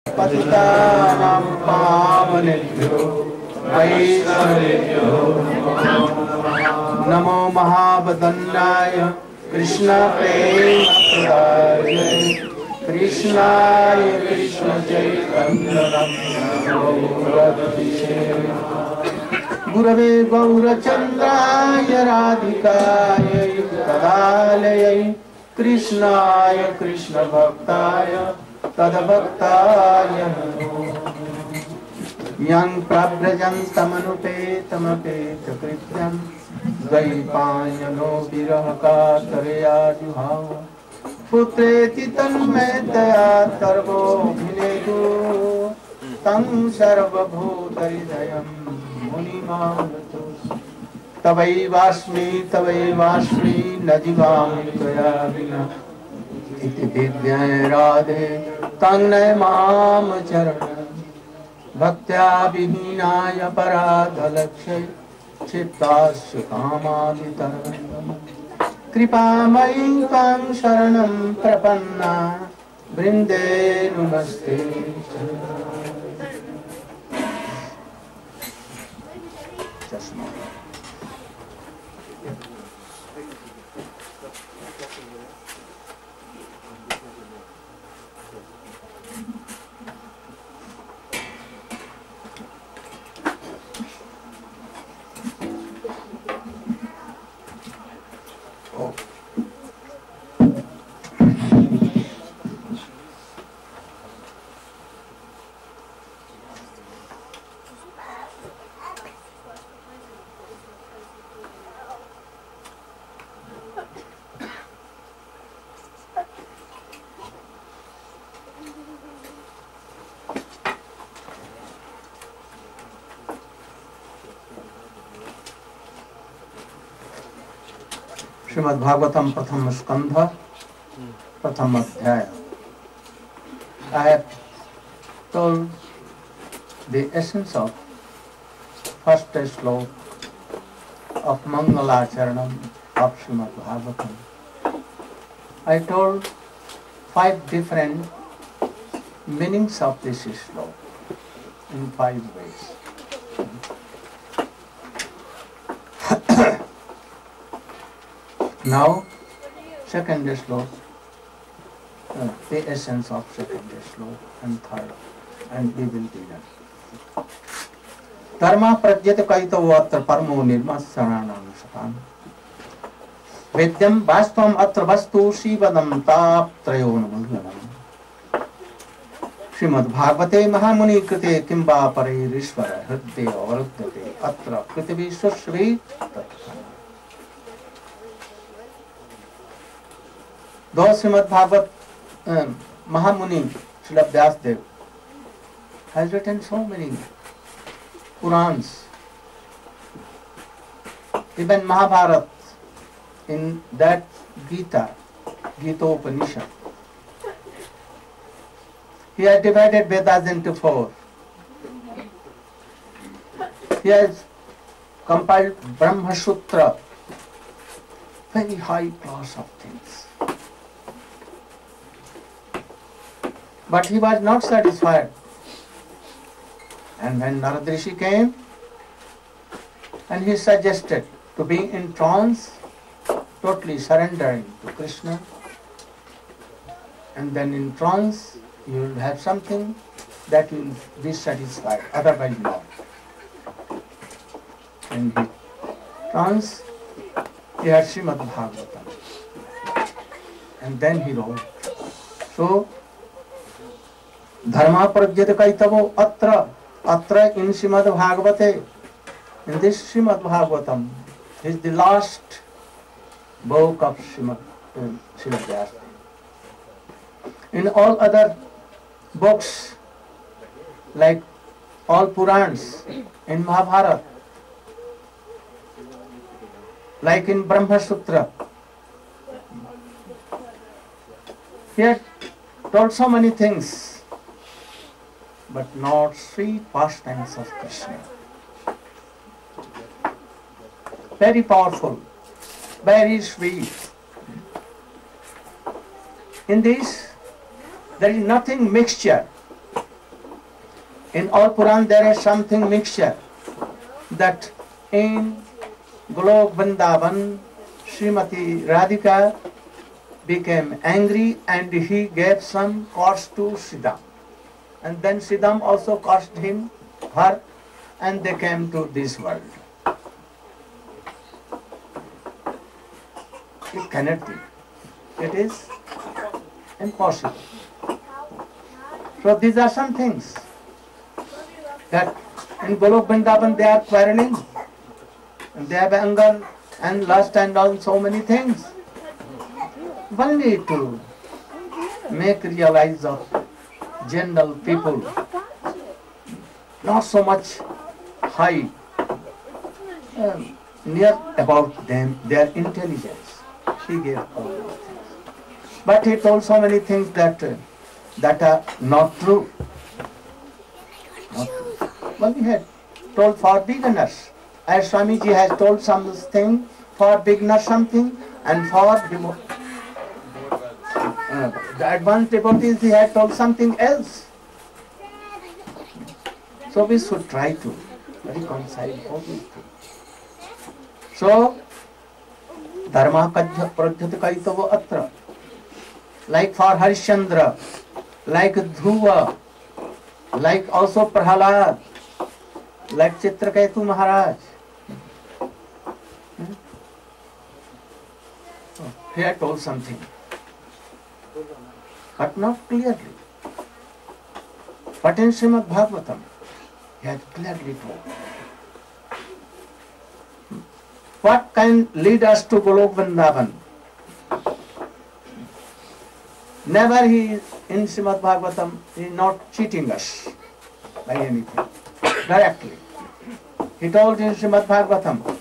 पतितानां पावनेभ्यो वैष्णवेभ्यो नमो महावदन्याय कृष्ण प्रेम प्रदाय कृष्णाय कृष्ण चैतन्य गुरवे गौरचन्द्राय राधिकाय तदालयै कृष्णाय कृष्ण भक्ताय तद्भक्ताय यं प्रव्रजन्तमनुपेतमपेतकृत्यं द्वैपायनो विरह कातरया जुहाव पुत्रेति तन्मयतया सर्वोऽभिनेदु तं सर्वभूतहृदयं मुनिमानतु तवैवास्मि न जीवामि त्वया विना इति दिव्याय राधे तन्नय माम चरणं भक्त्या विहीनाय पराधलक्ष्ये चित्तास्य कामादितरङ्गं कृपामयी त्वां शरणं प्रपन्ना वृन्दे नमस्ते श्रीमद् भागवतम प्रथम स्कंध प्रथम अध्याय. I have told the essence of first sloka of Mangalacharanam of Srimad Bhagavatam. I told 5 different meanings of this sloka in 5 ways. Now, second sloka, the essence of second sloka and third, and we will begin. Dharma pradyate kaito atra parmo nirmasaranam satam. Vedyam vastavam atra vastu shivadam taptrayo namulanam. Srimad Bhagavate Mahamuni krite kimba paririshvara hridde avaruddhate atra prithvi susvi tathana. Though Srimad Bhagavat Mahamuni Srila Vyasdev has written so many Purans, even Mahabharata, in that Gita Upanishad, he has divided Vedas into 4. He has compiled Brahma Sutra, very high class of things. But he was not satisfied. And when Narad Rishi came, and he suggested to be in trance, totally surrendering to Krishna, and then in trance you will have something that you will be satisfied, otherwise not. In the trance, he had Srimad Bhagavatam, and then he wrote. So, Dharma pradyate kaitavo atra in Srimad Bhagavate, in this Srimad Bhagavatam is the last book of Srimad Vyasa. In all other books, like all Purans, in Mahabharata, like in Brahma Sutra, he had told so many things, but not sweet pastimes of Krishna. Very powerful, very sweet. In this, there is nothing mixture. In all Puran there is something mixture that in Golok Vrindavan, Srimati Radhika became angry and he gave some curse to Sridham. And then Sridham also cursed her, and they came to this world. It cannot be. It is impossible. So these are some things that in Golok Vrindavan they are quarreling, and they have anger and lust and all so many things. Only to make realize of general people, not so much high, near about them, their intelligence. He gave all those things. But he told so many things that are not true. Not true. Well, he had told for beginners. As Swamiji has told something for beginners something, and for the advanced devotees he had told something else. So we should try to reconcile all these things. So, Dharma pradhyati kaitavo atra. Like for Harishchandra, like Dhruva, like also Prahalad, like Chitraketu Maharaj. He had told something, but not clearly. But in Srimad Bhagavatam, he had clearly told. What can lead us to Golok Vrindavan? Never he in Srimad Bhagavatam is not cheating us by anything directly. He told in Srimad Bhagavatam,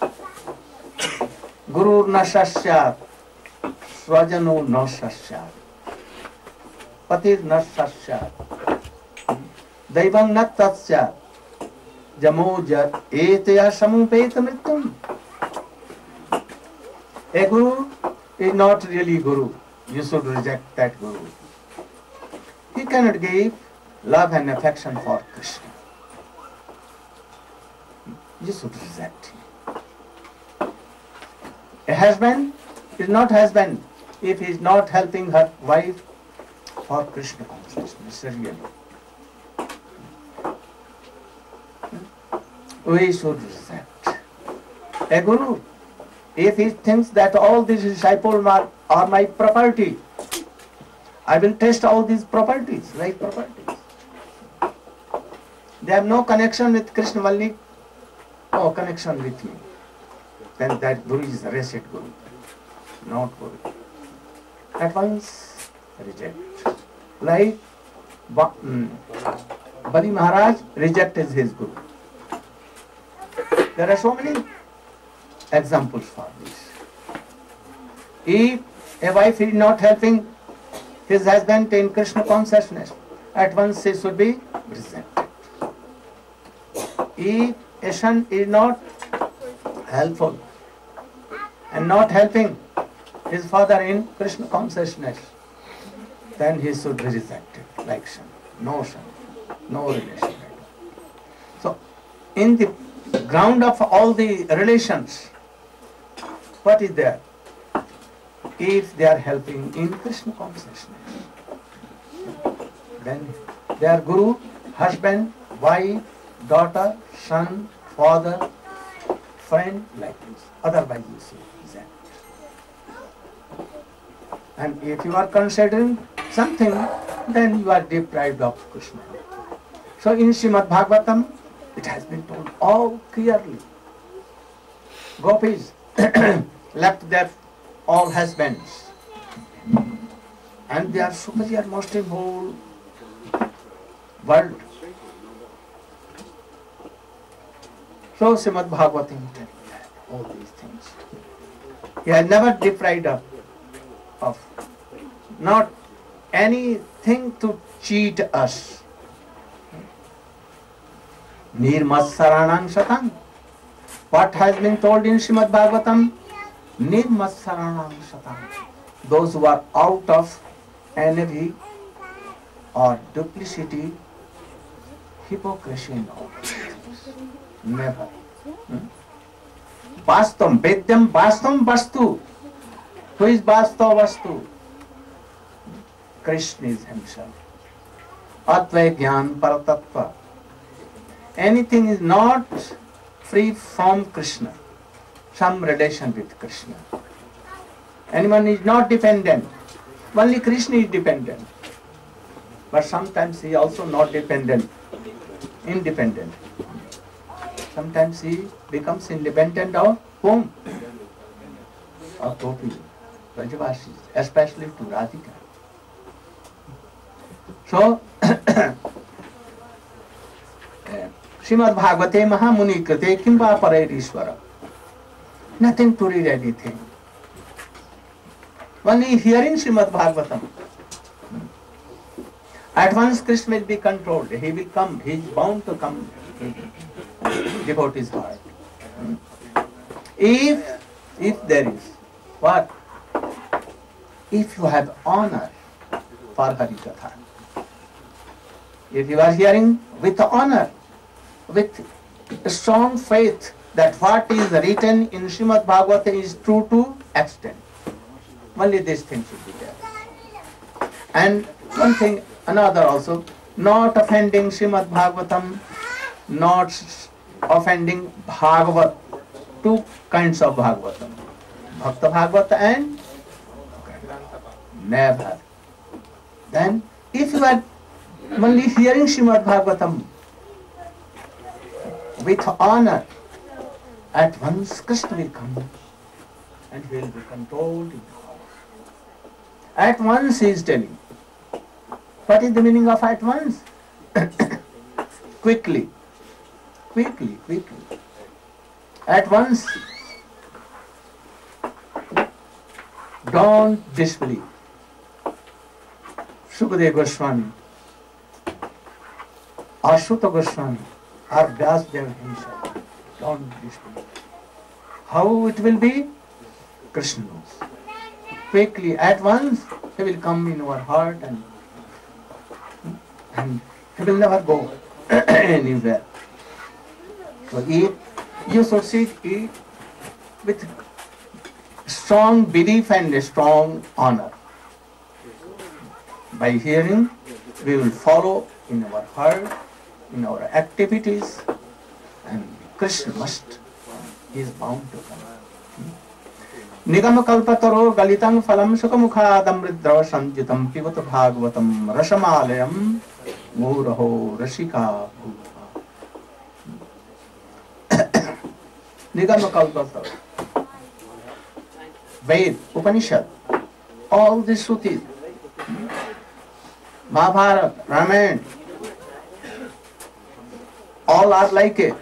Guru na sasyat, swajano na sasyat, patir na sasyat, daivang na tasyat, jamoja etaya samupeta mrityum. A guru is not really guru. You should reject that guru. He cannot give love and affection for Krishna. You should reject him. A husband is not husband if he is not helping her wife for Krishna consciousness. Really. We should reject. A guru, if he thinks that all these disciples are my property, I will test all these properties, right properties. They have no connection with Krishna, only no connection with me. Then that guru is a wretched guru, not guru. At once reject. Like Bali Maharaj rejected his guru. There are so many examples for this. If a wife is not helping his husband in Krishna consciousness, at once he should be rejected. If a son is not helpful and not helping his father in Krishna consciousness, then he should be rejected, like son, no relation. So, in the ground of all the relations, what is there? If they are helping in Krishna consciousness, then they are guru, husband, wife, daughter, son, father, friend, like this. Otherwise you say that. And if you are considering something, then you are deprived of Krishna. So in Srimad Bhagavatam, it has been told all clearly. Gopis left their all husbands, and they are superior most in whole world. So Srimad Bhagavatam telling that all these things. He has never deprived of not anything to cheat us. Nirmatsaranang satang. What has been told in Srimad Bhagavatam? Nirmatsaranang satang. Those who are out of envy or duplicity, hypocrisy in all things. Never. Vastam, Vedyam Vastam Vastu. Who is Vasta Vastu? Krishna is himself. Advai Jnana Paratattva. Anything is not free from Krishna. Some relation with Krishna. Anyone is not dependent. Only Krishna is dependent. But sometimes he also not dependent. Independent. Sometimes he becomes independent of whom? Of Gopi, Brajavasis, especially to Radhika. So, Srimad Bhagavate Mahamuni Krite Kimba Parairishwara. Nothing to read anything. Only hearing Srimad Bhagavatam. At once Krishna will be controlled. He will come. He is bound to come. Devote his heart. If there is what? If you have honor for Harikatha, if you are hearing with honor, with strong faith that what is written in Srimad Bhagavata is true to extent, only this thing should be there. And one thing, another also, not offending Srimad Bhagavatam, not offending Bhagavat, two kinds of Bhagavatam, Bhakta Bhagavata and never. Then, if you are only hearing Srimad Bhagavatam with honor, at once Krishna will come and he will be controlled in the heart. At once he is telling. What is the meaning of at once? Quickly. At once. Don't disbelieve. Sukadeva Goswami, Ashuta Goswami, or Vyasdeva himself. Don't disbelieve. How it will be? Krishna knows. Quickly, at once, he will come in our heart and he will never go anywhere. So eat, you should eat with strong belief and strong honor. By hearing, we will follow in our heart, in our activities, and Krishna he is bound to come. Nigama kalpataro galitam phalam sukamukhadam ridrava sanjitam pivata bhagavatam rasamalayam muraho rashika bhuva. Nigama kalpataro. Ved, Upanishad, all the Srutis, Mahabharata, Ramayana, all are like a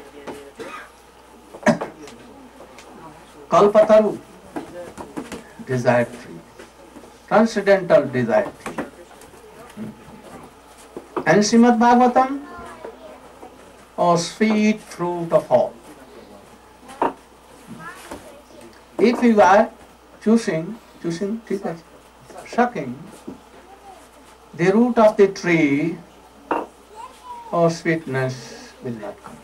Kalpataru, desire tree, transcendental desire tree. And Srimad Bhagavatam, sweet fruit of all. If you are choosing, sucking the root of the tree, sweetness will not come.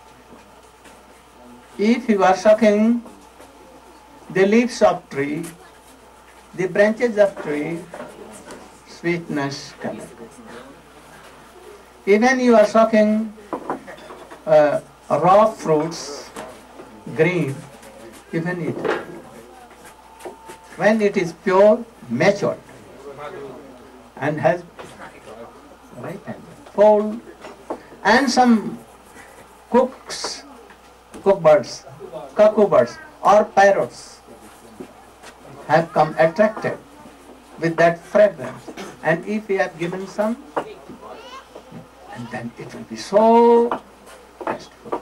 If you are sucking the leaves of tree, the branches of tree, sweetness cannot come. Even you are sucking raw fruits, green, even it, when it is pure, matured, and has ripened, full, and some cuckoo birds, or parrots have come attracted with that fragrance, and if we have given some, and then it will be so tasteful.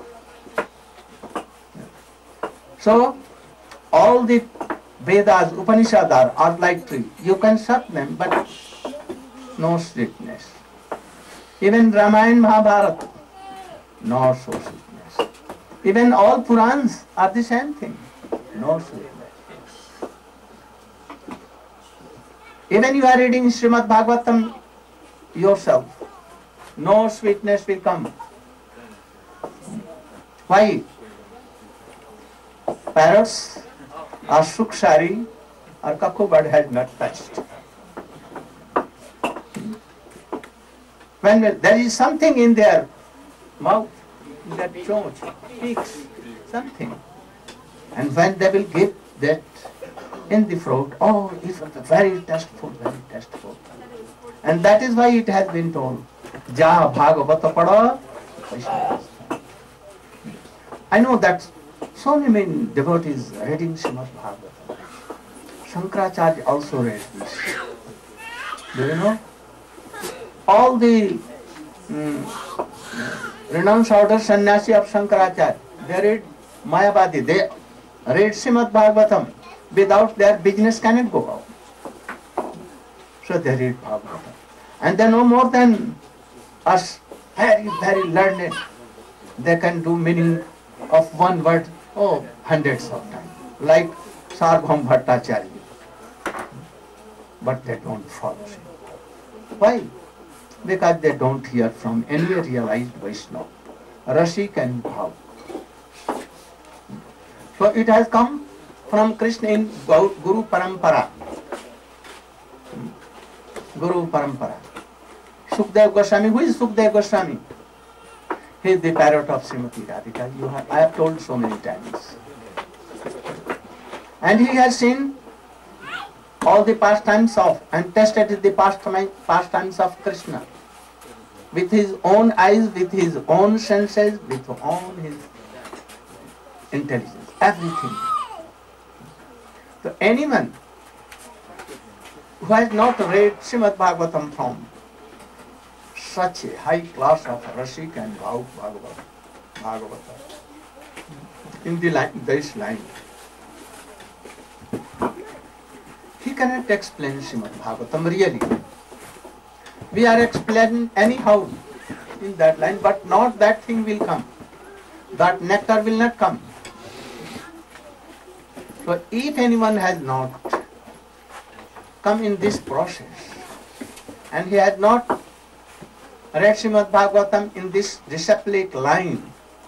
So, all the Vedas, Upanishads are like tree. You can suck them, but no sweetness. Even Ramayana, Mahabharata, no so sweetness. Even all Purans are the same thing, no sweetness. Even you are reading Srimad Bhagavatam yourself, no sweetness will come. Why? Parrots or sukshari or cuckoo bird has not touched. When there is something in their mouth, in their chonch, peaks, something. And when they will give that in the fruit, oh, it's very tasteful, very tasteful. And that is why it has been told, Ja Bhagavata Pada. I know that so many devotees reading Srimad Bhagavatam. Shankaracharya also read this. Do you know? All the renounced order sannyasi of Shankaracharya, they read Mayavadi, they read Srimad Bhagavatam. Without their business cannot go out. So they read Bhagavatam. And they know more than us, very, very learned. They can do meaning of one word, oh, hundreds of times. Like Sarvabhauma Bhattacharya. But they don't follow him. Why? Because they don't hear from any realized Vaishnava. Rashik and Bhav. So it has come from Krishna in Guru Parampara. Guru Parampara. Sukdev Goswami. Who is Sukdev Goswami? He is the parrot of Srimati Radhika. I have told so many times. And he has seen all the pastimes of and tested the pastimes of Krishna with his own eyes, with his own senses, with own his intelligence, everything. So anyone who has not read Srimad Bhagavatam from such a high class of Rashik and Bhav Bhagavata in this line, he cannot explain Srimad Bhagavatam really. We are explaining anyhow in that line, but not that thing will come. That nectar will not come. So if anyone has not come in this process and he has not read Srimad Bhagavatam in this disciplic line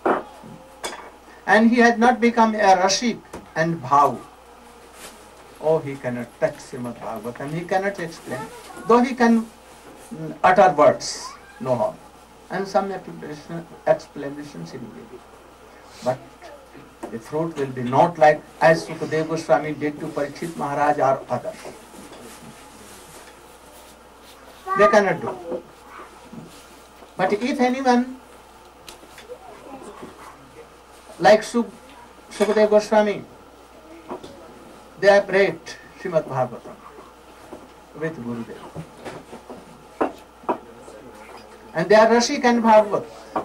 and he has not become a Rashik and Bhav, oh, he cannot touch Srimad Bhagavatam, he cannot explain, though he can utter words, no harm, and some explanations he will give. But the fruit will be not like as Sukadeva Goswami did to Parikshit Maharaj or others. They cannot do. But if anyone like Sukadeva Goswami, they have read Srimad Bhagavatam with Gurudev. And they are Rashik and Bhagavat.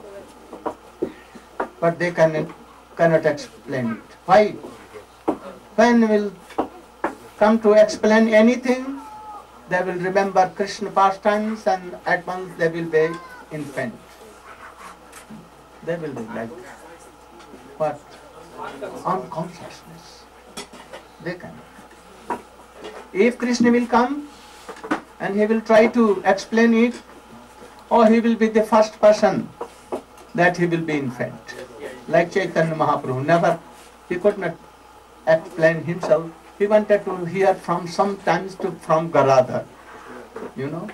But they cannot explain it. Why? When will come to explain anything, they will remember Krishna pastimes and at once they will be infant. They will be like what? Unconsciousness. They cannot. If Krishna will come and he will try to explain it, or he will be the first person that he will be infant. Like Chaitanya Mahaprabhu, never, he could not explain himself. He wanted to hear from sometimes from Garadhar, you know.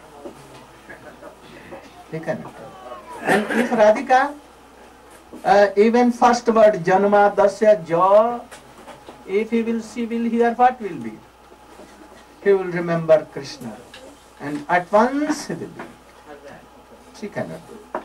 He cannot. And if Radhika, even first word, Janma Dasya Ja, if she will hear, what will be? He will remember Krishna. And at once he will be. She cannot do.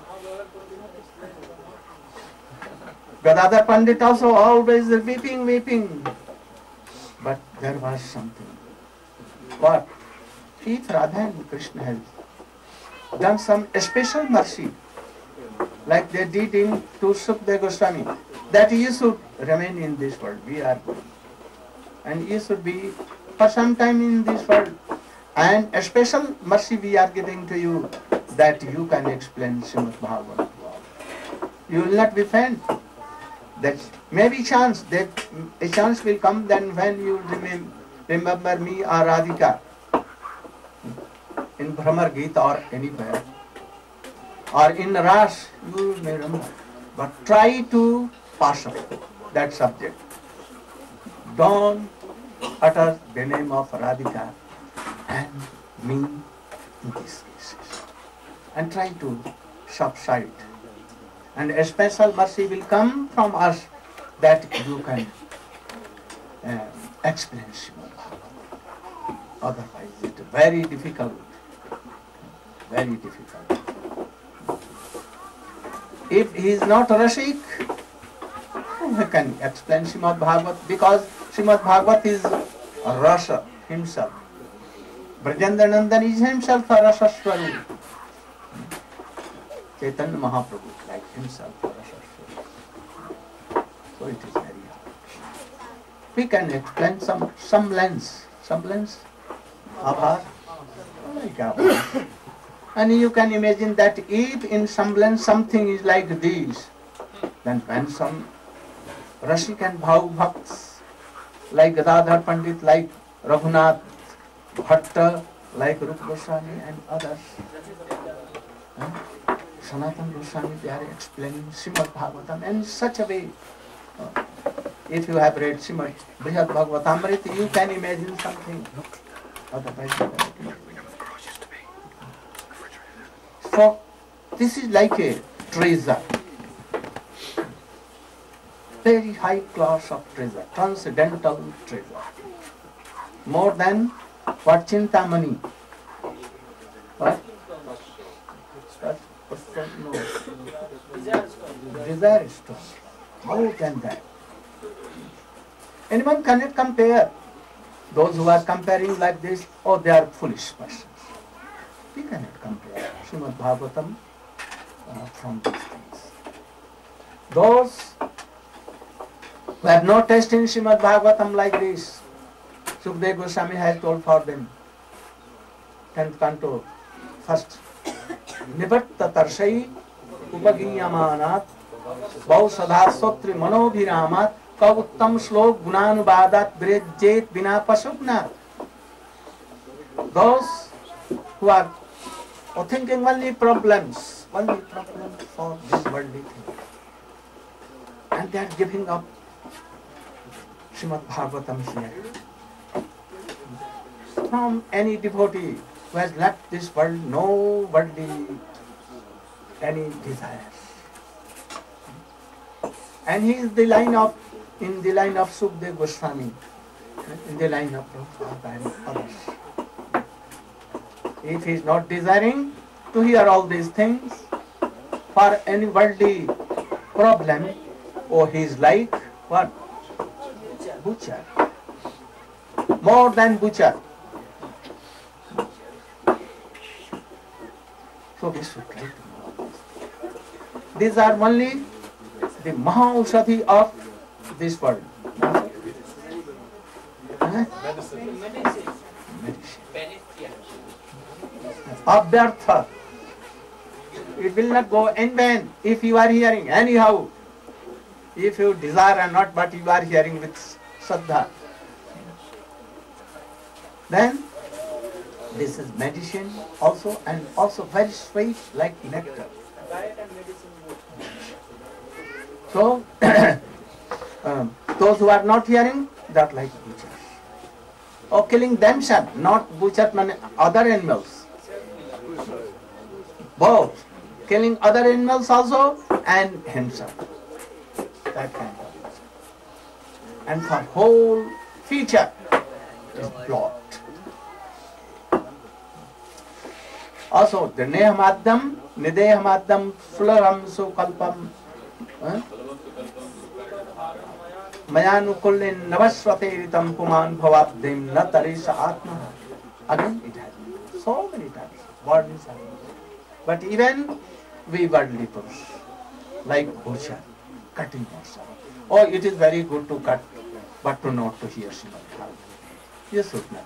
Gadadhar Pandit also always weeping. But there was something. What? If Radha and Krishna has done some special mercy, like they did in to Sukadeva Goswami, that you should remain in this world. We are good. And you should be for some time in this world. And a special mercy we are giving to you, that you can explain Srimad Bhagavatam. You will not be faint. That maybe chance, that a chance will come then when you remember me or Radhika in Brahmar Gita or anywhere. or in rush, you may remember. But try to pass up that subject. Don't utter the name of Radhika and me in these cases. And try to subside. And a special mercy will come from us that you can experience Srimad Bhagavatam. Otherwise, it's very difficult. Very difficult. If he is not Rashik, he can explain Srimad Bhagavat because Srimad Bhagavat is Rasa himself. Brajendra Nandan is himself a Rasa Swarup. Chaitanya Mahaprabhu like himself a Rasa Swarup. So it is very hard. We can explain some semblance. Abhar. Like Abhar. And you can imagine that if in semblance something is like this, then when some Rashik and Bhav Bhakts, like Gadadhar Pandit, like Raghunath Bhatta, like Rupa Goswami and others, Sanatana Goswami, they are explaining Srimad Bhagavatam in such a way. If you have read Srimad Brihad Bhagavatamrita, you can imagine something. Otherwise, you cannot imagine. So, this is like a treasure. Very high class of treasure, transcendental treasure. More than what Chintamani. What? No. Desire stone. More than that. Anyone cannot compare. Those who are comparing like this, oh, they are foolish persons. We cannot compare Srimad Bhagavatam from these things. Those who have no taste in Srimad Bhagavatam like this, Sukadeva Goswami has told for them, 10th canto, first, Nivarta Tarshai Upagiyamanat Bau Sadha Sotri Manobhiramat Kavuttam Slok Gunanubadat Brejjet Bina Pasukna. Those who are thinking only problems for this worldly thing. And they are giving up Srimad Bhagavatam here. From any devotee who has left this world, no worldly any desires. And he is in the line of Sukadeva Goswami, in the line of Prabhupada and others. If he is not desiring to hear all these things for any worldly problem, oh, he is like what? Butcher. More than butcher. So we should try to know this. These are only the Mahaushadhi of this world. Medicine. Abhyartha. It will not go in vain if you are hearing anyhow. If you desire or not, but you are hearing with Shraddha. Then this is medicine also, and also very sweet like nectar. So those who are not hearing, that like butchers. Or killing themselves, not butcher, other animals. Both. Killing other animals also and himself. That kind of butcher. And for whole feature is blood. Also, the Nehamaddam, Nidehamaddam, Sularam, Sukalpam, Mayanukullin, Navasvatiritam, Puman, Bhavabdim, Natarisa Atma. Again, it has so many times. Word is happening. But even we worldly purush, like butcher, cutting ourselves. Oh, it is very good to cut, but to not to hear Srimad Bhagavatam. Yes, should not.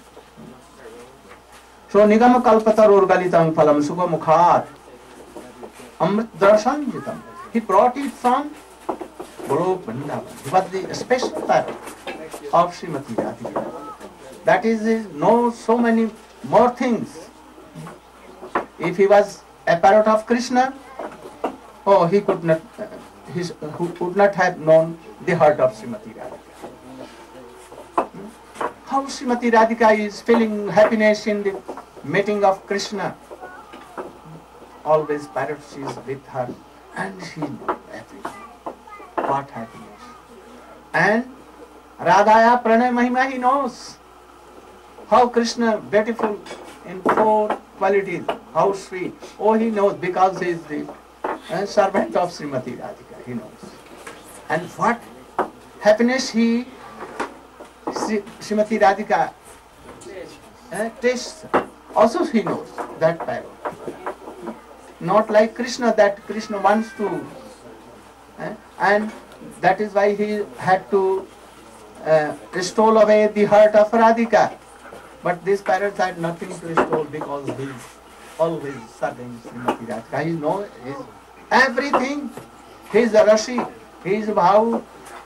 So Nigama Kalpatarur Galitam Phalam Sukha Mukhat Amrit Darshanjitam. He brought it from Golok Vrindavan. He was the special type of Srimati Radhika. That is, knows so many more things. If he was a parrot of Krishna, oh, he could not, who would not have known the heart of Srimati Radhika. How Srimati Radhika is feeling happiness in the meeting of Krishna. Always parrot is with her, and she knows everything. What happiness. And Radhaya Pranay Mahima, he knows how Krishna beautiful in 4 qualities, how sweet. Oh, he knows because he is the servant of Srimati Radhika, he knows. And what happiness Srimati Radhika tastes. Also he knows that parrot. Not like Krishna, that Krishna wants to, and that is why he had to stole away the heart of Radhika. But this parrot had nothing to stole because he is always serving Srimati Radhika. He knows everything. He is a Rashi, he is a Bhavu.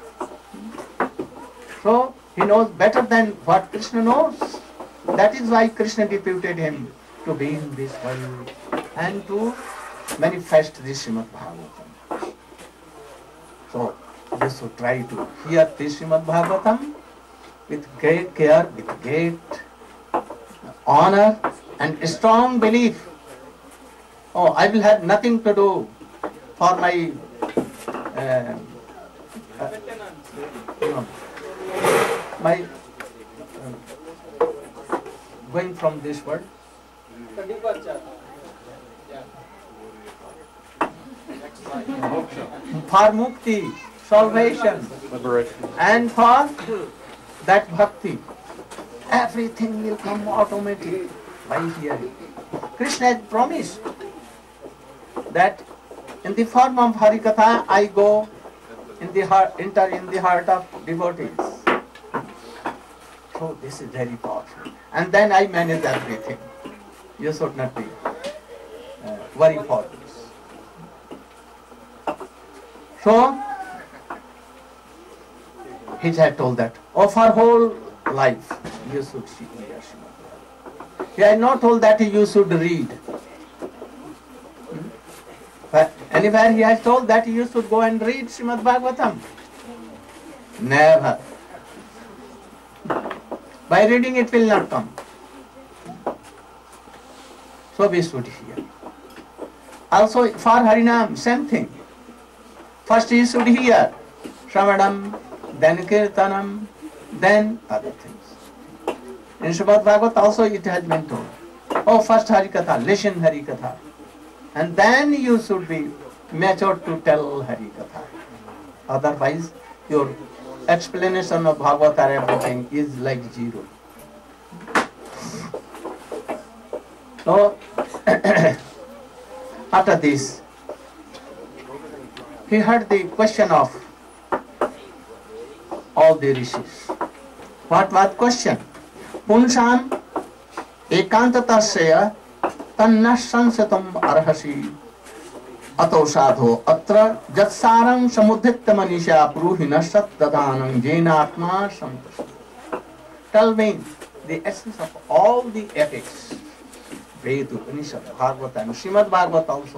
So he knows better than what Krishna knows. That is why Krishna deputed him to be in this world and to manifest this Srimad Bhagavatam. So we should try to hear this Srimad Bhagavatam with great care, with great honor and strong belief. Oh, I will have nothing to do for my going from this world. For mukti, salvation, liberation, and for that bhakti, everything will come automatically by hearing. Krishna has promised that in the form of Harikatha, I go in the heart, enter in the heart of devotees. So this is very powerful. And then I manage everything. You should not be worried for this. So he had told that, of our whole life, you should see Srimad. He had not told that you should read. But anywhere he has told that you should go and read Srimad Bhagavatam. Never. By reading it will not come. So we should hear. Also for Harinam, same thing. First you should hear Shravanam, then Kirtanam, then other things. In Srimad Bhagavatam also it has been told. Oh, first Harikatha, listen Harikatha. And then you should be mature to tell Harikatha. Otherwise, your explanation of Bhagavata everything is like zero. So, after this, he heard the question of all the rishis. What was the question? Punsam ekantatasya tanna sansatam arhasi ato sadho atra jatsaram samudhitta manisha pruhina sattadhanam jenatma samtas. Tell me the essence of all the epics, Veda, Upanishad, Bhagavata and Srimad Bhagavata also,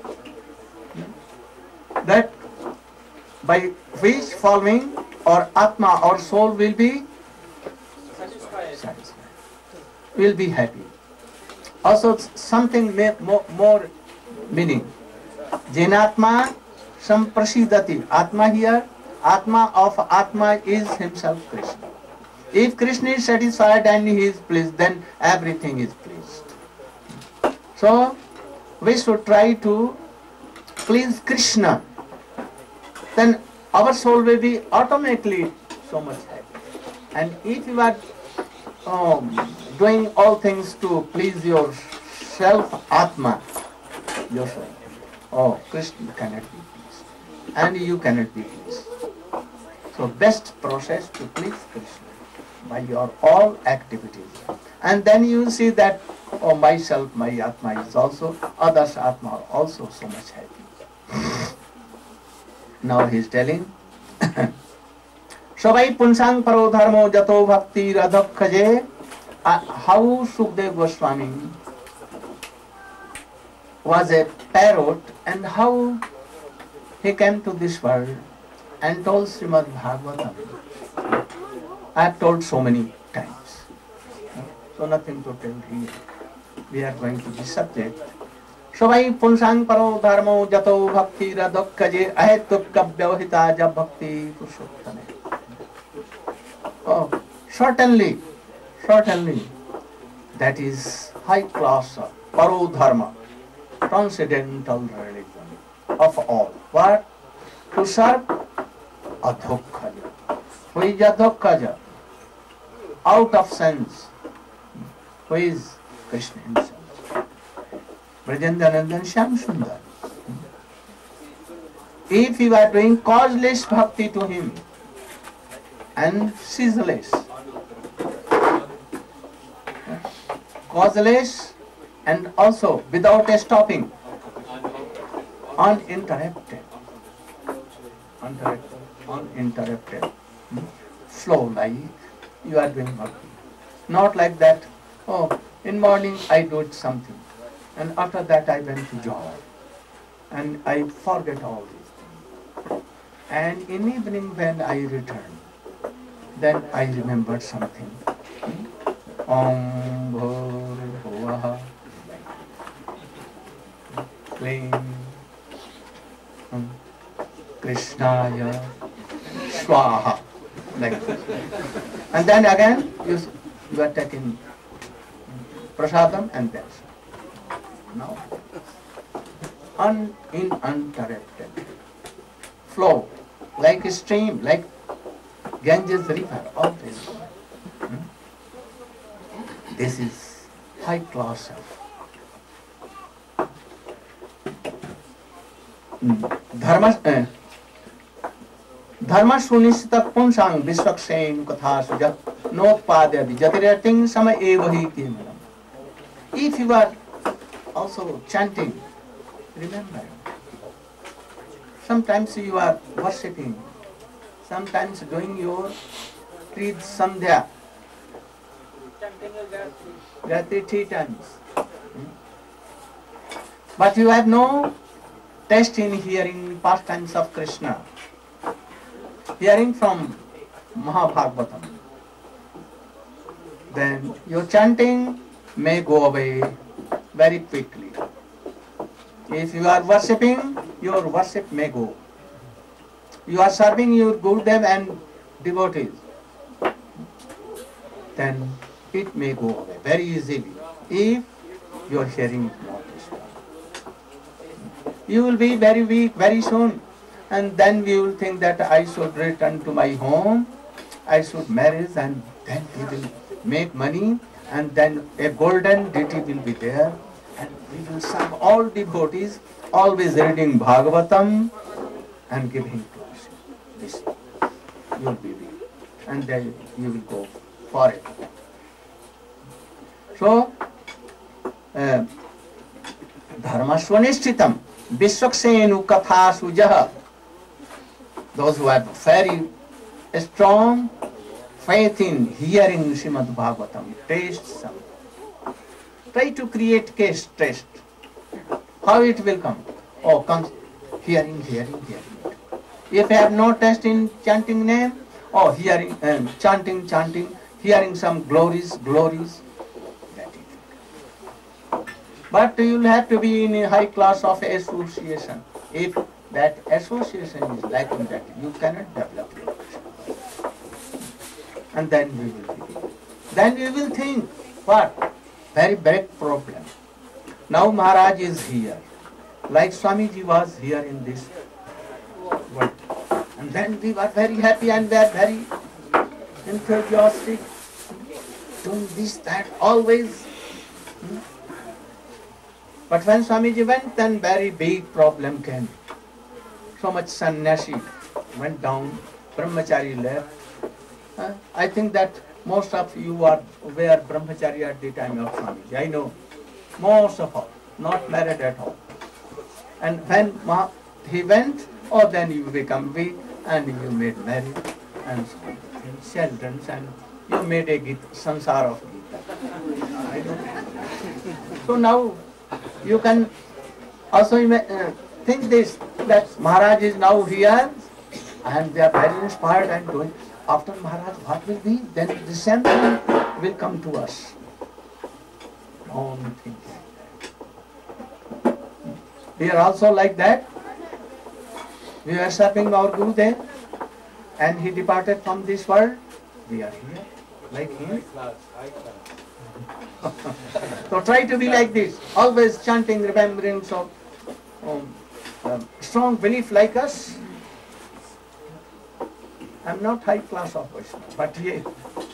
that by which following our Atma, our soul will be satisfied, will be happy. Also something more meaning. Jenatma samprasidati. Atma here, Atma of Atma is himself Krishna. If Krishna is satisfied and he is pleased, then everything is pleased. So we should try to please Krishna. Then our soul will be automatically so much happy. And if you are doing all things to please yourself, Atma, yourself, oh, Krishna cannot be pleased. And you cannot be pleased. So best process to please Krishna by your all activities. And then you see that, oh, myself, my Atma is also, others' Atma are also so much happy. Now he is telling, Sabai punsang paro dharmo jato bhakti radhakhaje. How Sukdev Goswami was a parrot and how he came to this world and told Srimad Bhagavatam. I have told so many times. So nothing to tell here. We are going to the subject. Shavai punsang paro dharmo jato bhakti radokkaje ahetukka vyavahita ja bhakti pushottame. Oh, certainly, that is high class of paro dharma, transcendental religion of all. What? To serve adhokkaja. Who is adhokkaja? Out of sense. Who is Krishna himself? Brajendanandan Shyam Sundar. If you are doing causeless bhakti to him and ceaseless, causeless and also without stopping, uninterrupted, flow like you are doing bhakti. Not like that, oh, in morning I did something and after that I went to job and I forget all these things. And in evening when I returned, then I remembered something. Om Bhurbhuvaha Klim Krishnaya Swaha, like this. And then again you are taking prasadam and then now uninterrupted flow like a stream, like Ganges river, always. This is high class of dharma sunishita punsang visvakshen katha suja notpadya jatirating sama evahi kevalam. If you are also chanting, remember, sometimes you are worshipping, sometimes doing your Krid Sandhya, Gayatri 3 times. But you have no taste in hearing pastimes of Krishna, hearing from Mahabhagavatam. Then your chanting may go away very quickly. If you are worshipping, your worship may go. You are serving your Gurudev and devotees, then it may go away very easily if your hearing is not strong. You will be very weak very soon, and then we will think that I should return to my home, I should marry, and then we will make money, and then a golden deity will be there, and we will serve all devotees, always reading Bhagavatam and giving to us. This you will be weak, and then you will go for it. So, dharma swanishchitam visvaksenu katha sujaha. Those who have very strong faith in hearing Srimad Bhagavatam, taste some. Try to create taste. How it will come? Oh, comes hearing. If you have no taste in chanting name, oh, hearing, chanting, hearing some glories, that is. But you will have to be in a high class of association. If that association is lacking, that you cannot develop it. And then we will begin. Then we will think, what? Very big problem. Now Maharaj is here, like Swamiji was here in this world. And then we were very happy and we are very enthusiastic, doing this, that, always. But when Swamiji went, then very big problem came. So much sannyasi went down, brahmachari left. I think that most of you were brahmachari at the time of Swamiji. I know, most of all, not married at all. And when he went, oh, then you become weak and you made married and children, and you made a Gita, Sansara of Gita. I know. So now you can Also think this, that Maharaj is now here and they are very inspired and doing. After Maharaj, what will be? Then the same thing will come to us. Wrong things. We are also like that. We are serving our Guru there and he departed from this world. We are here like him. So try to be like this, always chanting, remembering, so strong belief like us. I am not high class of Vaishnava, but here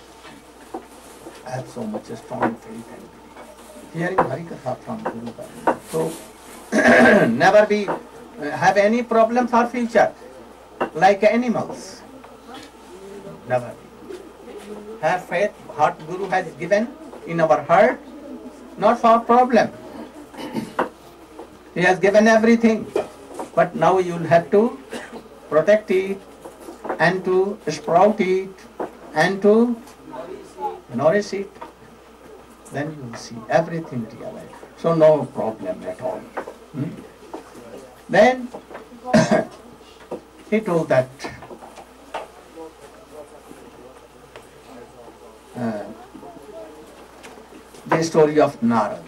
I have so much strong faith and belief. Hearing Harikatha from Guru. So never be have any problem for future like animals. Never be. Have faith what Guru has given in our heart, not for problem. He has given everything, but now you will have to protect it and to sprout it and to nourish it. Then you will see everything realized. So no problem at all. Then he told that the story of Narad.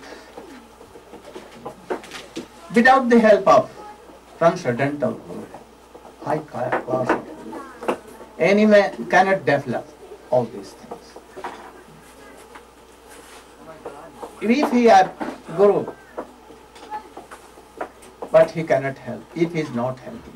Without the help of transcendental Guru, high class of Guru, any man cannot develop all these things. If he had Guru, but he cannot help, if he is not helping.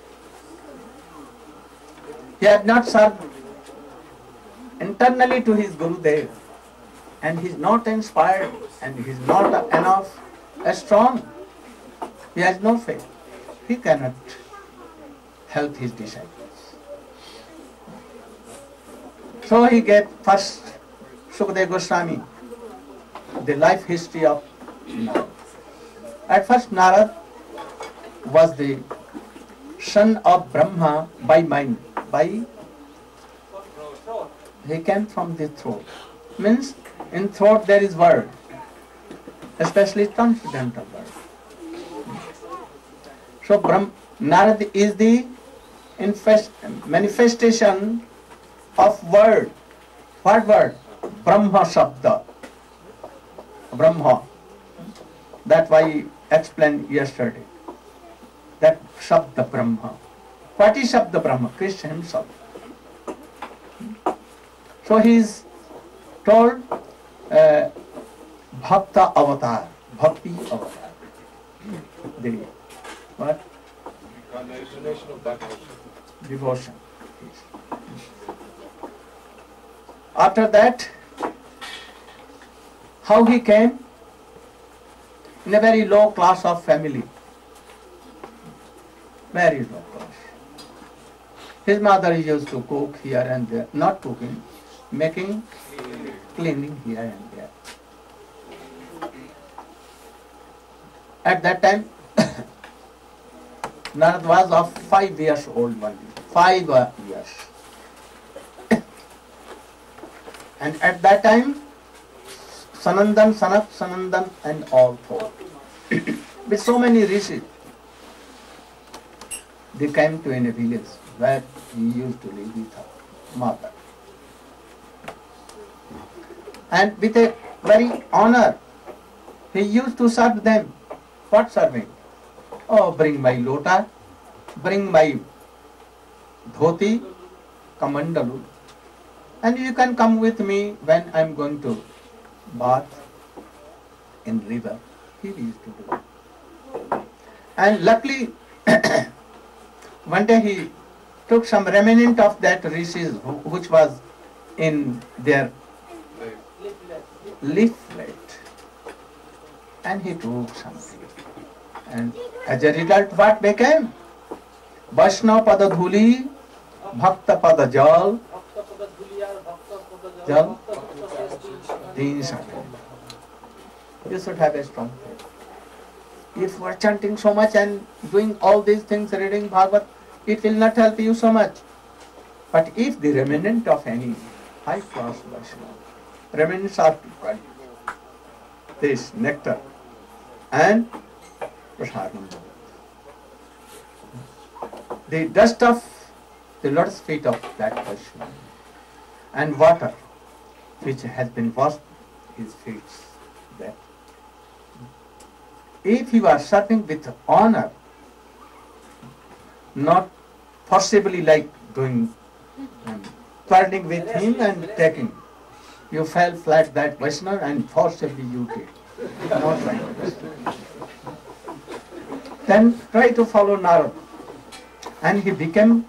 He had not served internally to his Guru Dev, and he is not inspired, and he is not enough strong. He has no faith. He cannot help his disciples. So he gave first Sukadeva Goswami the life history of Narad. At first Narad was the son of Brahma by mind. He came from the throat. Means in throat there is word, especially transcendental word. So Narad is the manifestation of word. What word? Brahma Shabda. Brahma. That why I explained yesterday. That Shabda Brahma. What is Shabda Brahma? Krishna himself. So he is told Bhakta Avatar. Bhakti Avatar. The what? Explanation of that also. Devotion. After that, how he came? In a very low class of family. Very low class. His mother used to cook here and there. Not cooking, making, cleaning here and there. At that time, Narad was of 5 years old only. 5 years. And at that time, Sanandan, Sanat, Sanandan and all four. With so many rishis, they came to in a village where he used to live with her mother. And with a very honor, he used to serve them. What serving? Oh, bring my lota, bring my dhoti, kamandalu, and you can come with me when I am going to bath in river. He used to do it. And luckily, one day he took some remnant of that rishis which was in their leaflet, and he took something. And as a result, what became? Vaishnav pada dhuli, bhakta pada jal, jal, deen sakhe. You should have a strong faith. If we are chanting so much and doing all these things, reading Bhagavad, it will not help you so much. But if the remnant of any high class Vaishnava, remnants are to this nectar, and prasadam. The dust of the lotus feet of that Vaishnava and water which has been washed his feet. That if you are serving with honor, not forcibly like doing quarreling with him and taking, you fell flat that Vaishnava and forcibly you did. Not like this. Then try to follow Narad. And he became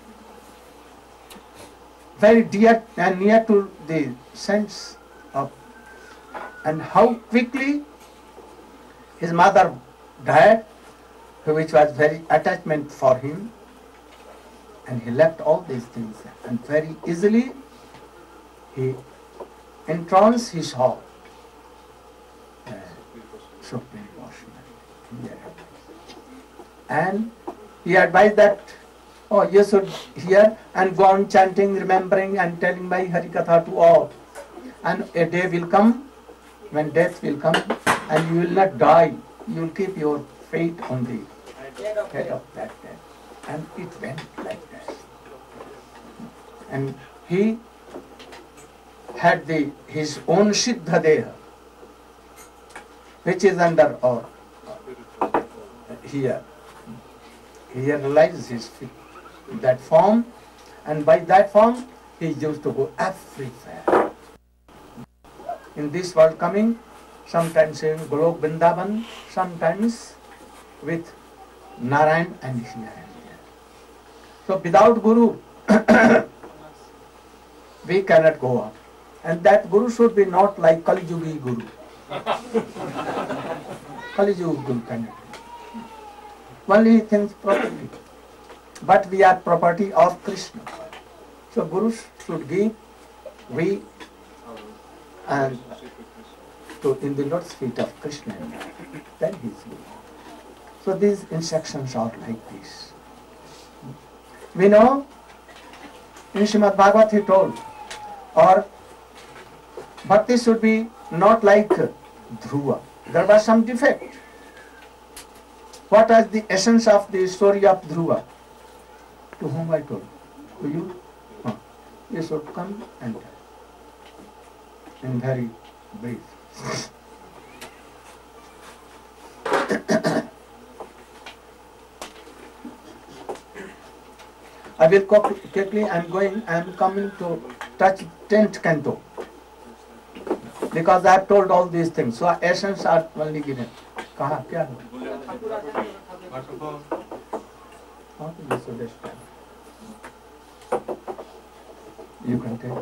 very dear and near to the sense of, and how quickly his mother died, which was very attachment for him, and he left all these things, and very easily he entranced his heart. Supreme Personality. And he advised that, oh, you should hear and go on chanting, remembering and telling my Harikatha to all. And a day will come when death will come and you will not die. You will keep your fate on the head of that day. And it went like that. And he had his own Siddha Deha, which is under or here. He realizes his feet. That form, and by that form he used to go everywhere. In this world coming, sometimes in Golok Vrindavan, sometimes with Narayan and here and there. So without Guru, we cannot go on. And that Guru should be not like Kali Yugi Guru. Kali Yugi Guru cannot be. Only he thinks properly. But we are property of Krishna. So Gurus should give, we, and to in the lotus feet of Krishna. Then he is good. So these instructions are like this. We know in Srimad Bhagavad he told, or bhakti should be not like Dhruva. There was some defect. What was the essence of the story of Dhruva? To whom I told? To you? No. You should come and tell. In very brief. I will quickly, I am coming to touch 10th canto. Because I have told all these things. So essence are only given. Kaha, kya hai? How do you understand? You can take.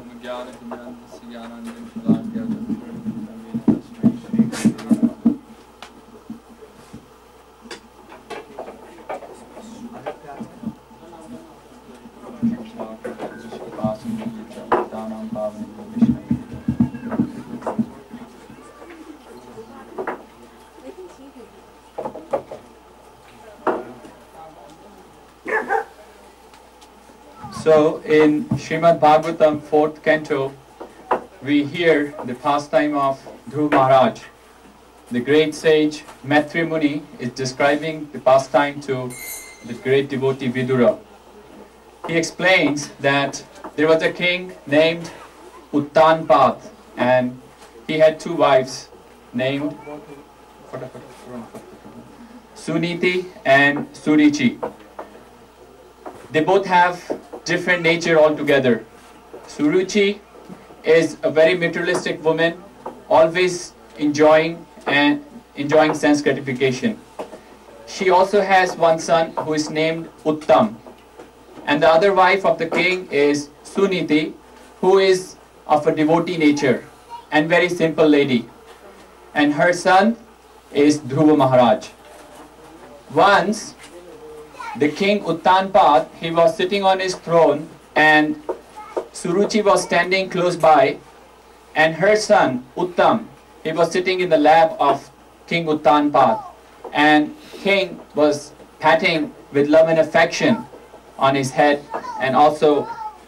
So in Srimad Bhagavatam 4th canto, we hear the pastime of Dhruva Maharaj. The great sage Maitri Muni is describing the pastime to the great devotee Vidura. He explains that there was a king named Uttanpad and he had two wives named Suniti and Surichi. They both have different nature altogether. Suruchi is a very materialistic woman, always enjoying sense gratification. She also has one son who is named Uttam. And the other wife of the king is Suniti, who is of a devotee nature and very simple lady. And her son is Dhruva Maharaj. Once, the king Uttanpad, he was sitting on his throne and Suruchi was standing close by and her son Uttam, he was sitting in the lap of King Uttanpad and king was patting with love and affection on his head and also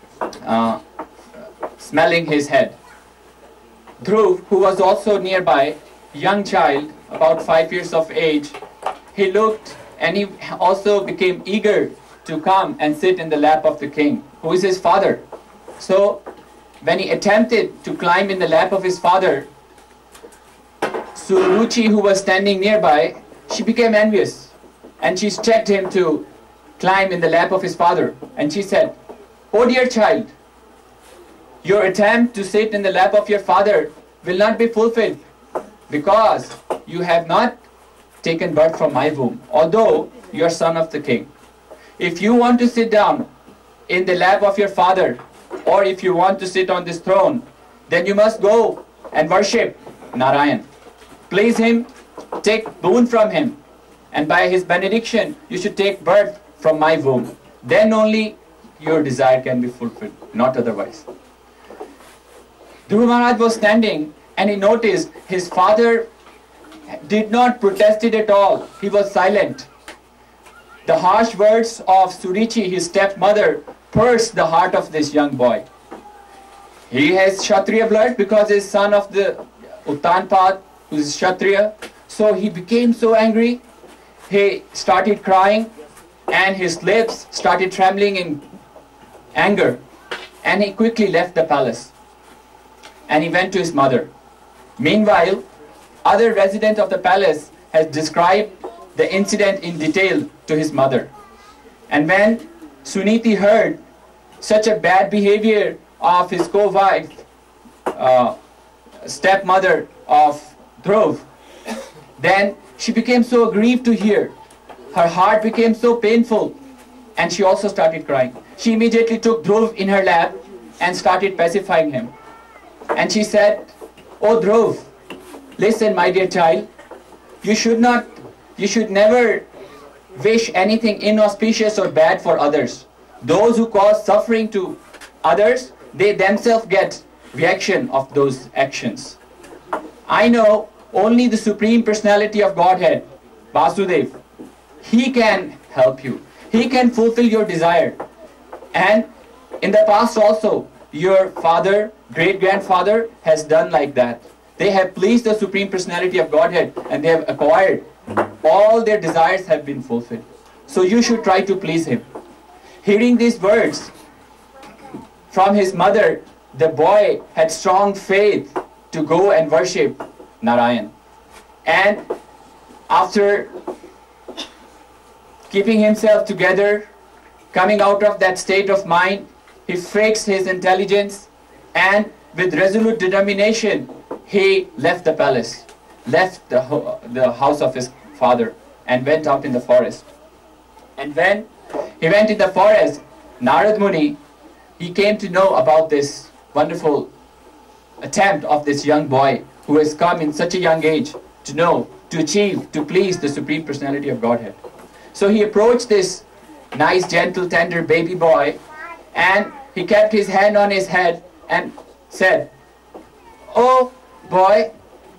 smelling his head. Dhruv, who was also nearby, young child, about 5 years of age, he looked and he also became eager to come and sit in the lap of the king, who is his father. So when he attempted to climb in the lap of his father, Suruchi, who was standing nearby, she became envious and she checked him to climb in the lap of his father. And she said, "Oh dear child, your attempt to sit in the lap of your father will not be fulfilled because you have not taken birth from my womb, although you are son of the king. If you want to sit down in the lap of your father, or if you want to sit on this throne, then you must go and worship Narayan. Please him, take boon from him, and by his benediction you should take birth from my womb. Then only your desire can be fulfilled, not otherwise." Dhruva Maharaj was standing and he noticed his father did not protest it at all. He was silent. The harsh words of Surichi, his stepmother, pierced the heart of this young boy. He has Kshatriya blood because he is son of the Uttanpad, who is Kshatriya. So he became so angry. He started crying and his lips started trembling in anger. And he quickly left the palace. And he went to his mother. Meanwhile, other resident of the palace has described the incident in detail to his mother. And when Suniti heard such a bad behavior of his co-wife, stepmother of Dhruv, then she became so aggrieved to hear. Her heart became so painful and she also started crying. She immediately took Dhruv in her lap and started pacifying him. And she said, "Oh Dhruv, listen my dear child, you should never wish anything inauspicious or bad for others. Those who cause suffering to others, they themselves get reaction of those actions. I know only the Supreme Personality of Godhead, Vasudev, he can help you. He can fulfill your desire. And in the past also, your father, great-grandfather has done like that. They have pleased the Supreme Personality of Godhead and they have acquired. All their desires have been fulfilled. So you should try to please him." Hearing these words from his mother, the boy had strong faith to go and worship Narayan. And after keeping himself together, coming out of that state of mind, he fixed his intelligence and with resolute determination, he left the palace, left the house of his father and went out in the forest. And when he went in the forest, Narad Muni, he came to know about this wonderful attempt of this young boy who has come in such a young age to know, to achieve, to please the Supreme Personality of Godhead. So he approached this nice, gentle, tender baby boy and he kept his hand on his head and said, "Oh boy,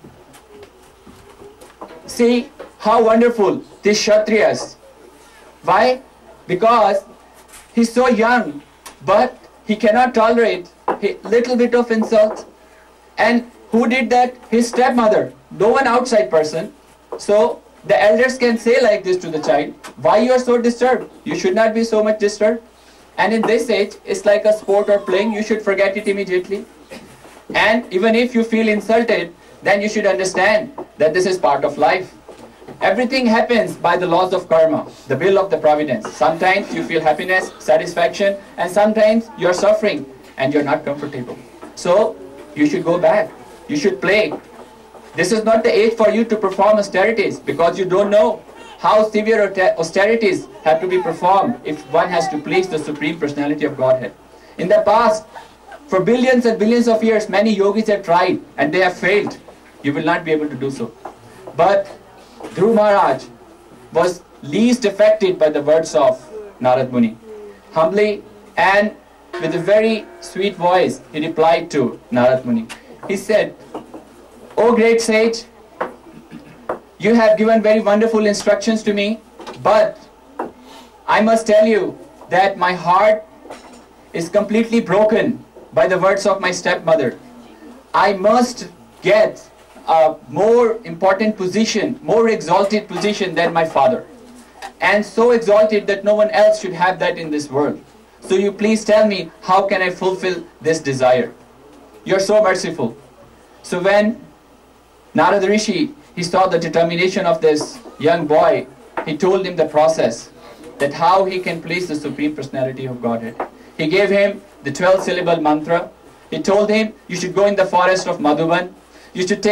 see how wonderful these Kshatriyas." Why? Because he's so young, but he cannot tolerate a little bit of insult. And who did that? His stepmother, no one outside person. So the elders can say like this to the child, "Why you are so disturbed? You should not be so much disturbed." And in this age, it's like a sport or playing, you should forget it immediately. And even if you feel insulted, then you should understand that this is part of life. Everything happens by the laws of karma, the will of the providence. Sometimes you feel happiness, satisfaction, and sometimes you're suffering and you're not comfortable. So you should go back. You should play. This is not the age for you to perform austerities because you don't know how severe austerities have to be performed if one has to please the Supreme Personality of Godhead. In the past, for billions and billions of years, many yogis have tried and they have failed. You will not be able to do so. But Dhruva Maharaj was least affected by the words of Narad Muni. Humbly and with a very sweet voice, he replied to Narad Muni. He said, "O great sage, you have given very wonderful instructions to me, but I must tell you that my heart is completely broken by the words of my stepmother. I must get a more important position, more exalted position than my father. And so exalted that no one else should have that in this world. So you please tell me, how can I fulfill this desire? You're so merciful. So when Narada Rishi, he saw the determination of this young boy, he told him the process, that how he can please the Supreme Personality of Godhead. He gave him the 12-syllable mantra. He told him, you should go in the forest of Madhuban. You should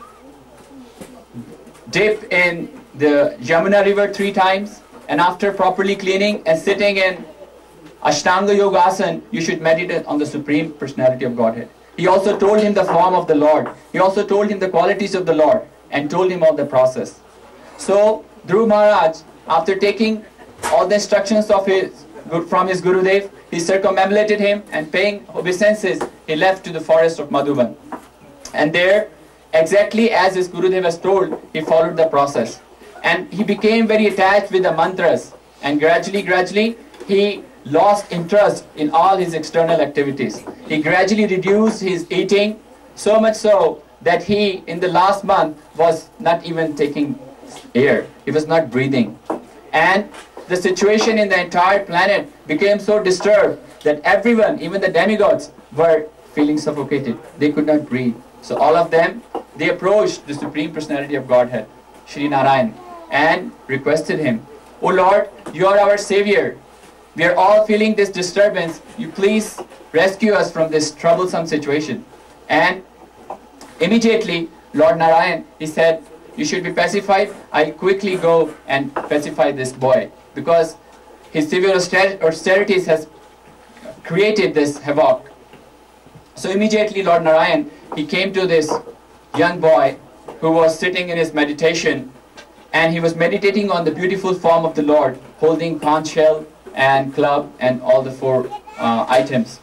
dip in the Yamuna river 3 times, and after properly cleaning and sitting in Ashtanga Yogasana, you should meditate on the Supreme Personality of Godhead. He also told him the form of the Lord. He also told him the qualities of the Lord and told him all the process. So Dhruv Maharaj, after taking all the instructions from his Gurudev, he circumambulated him and paying obeisances, he left to the forest of Madhuban. And there, exactly as his Gurudev has told, he followed the process. And he became very attached with the mantras. And gradually, he lost interest in all his external activities. He gradually reduced his eating, so much so that he, in the last month, was not even taking air. He was not breathing. And the situation in the entire planet became so disturbed that everyone, even the demigods, were feeling suffocated. They could not breathe. So all of them, they approached the Supreme Personality of Godhead, Shri Narayan, and requested him, "O Lord, you are our savior. We are all feeling this disturbance. You please rescue us from this troublesome situation." And immediately, Lord Narayan, he said, "You should be pacified. I'll quickly go and pacify this boy, because his severe austerities has created this havoc." So immediately Lord Narayan, he came to this young boy who was sitting in his meditation, and he was meditating on the beautiful form of the Lord, holding conch shell and club and all the 4 items.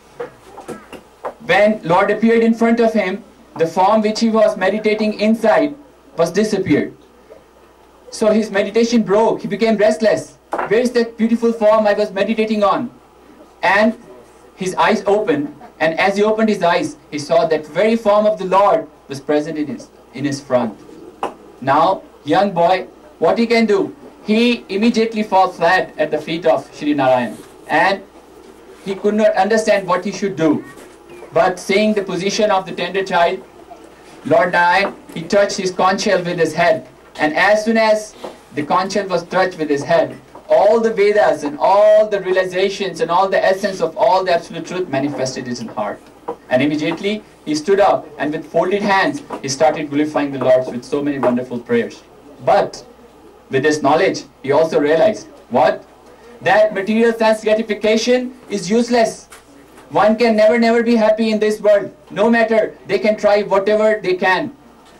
When Lord appeared in front of him, the form which he was meditating inside was disappeared. So his meditation broke. He became restless. Where is that beautiful form I was meditating on? And his eyes opened, and as he opened his eyes, he saw that very form of the Lord was present in his front. Now, young boy, what he can do? He immediately falls flat at the feet of Shri Narayan, and he could not understand what he should do. But seeing the position of the tender child, Lord Narayan, he touched his conch shell with his head, and as soon as the conch shell was touched with his head, all the Vedas and all the realizations and all the essence of all the absolute truth manifested in his heart. And immediately he stood up, and with folded hands he started glorifying the Lord with so many wonderful prayers. But with this knowledge, he also realized what? That material sense gratification is useless. One can never be happy in this world. No matter, they can try whatever they can.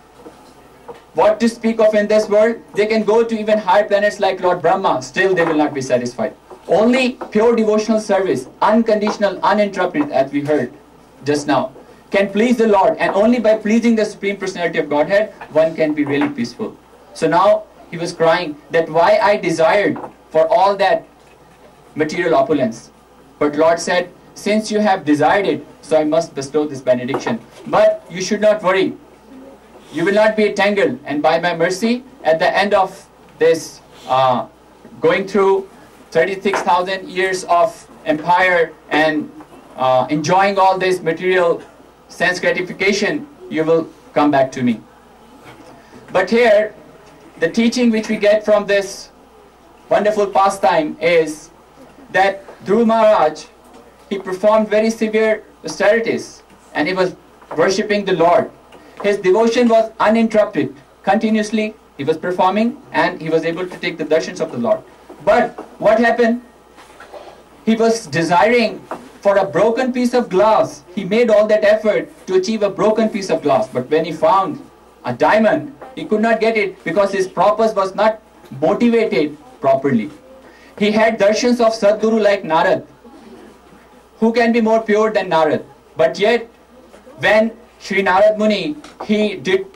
What to speak of in this world? They can go to even higher planets like Lord Brahma, still they will not be satisfied. Only pure devotional service, unconditional, uninterrupted, as we heard just now, can please the Lord, and only by pleasing the Supreme Personality of Godhead, one can be really peaceful. So now he was crying that why I desired for all that material opulence. But Lord said, since you have desired it, so I must bestow this benediction. But you should not worry. You will not be entangled, and by my mercy, at the end of this going through 36,000 years of empire and enjoying all this material sense gratification, you will come back to me. But here, the teaching which we get from this wonderful pastime is that Dhruv Maharaj, he performed very severe austerities, and he was worshipping the Lord. His devotion was uninterrupted. Continuously he was performing, and he was able to take the darshans of the Lord. But what happened? He was desiring for a broken piece of glass. He made all that effort to achieve a broken piece of glass. But when he found a diamond, he could not get it because his purpose was not motivated properly. He had darshans of Sadguru like Narad. Who can be more pure than Narad? But yet, when Sri Narad Muni, he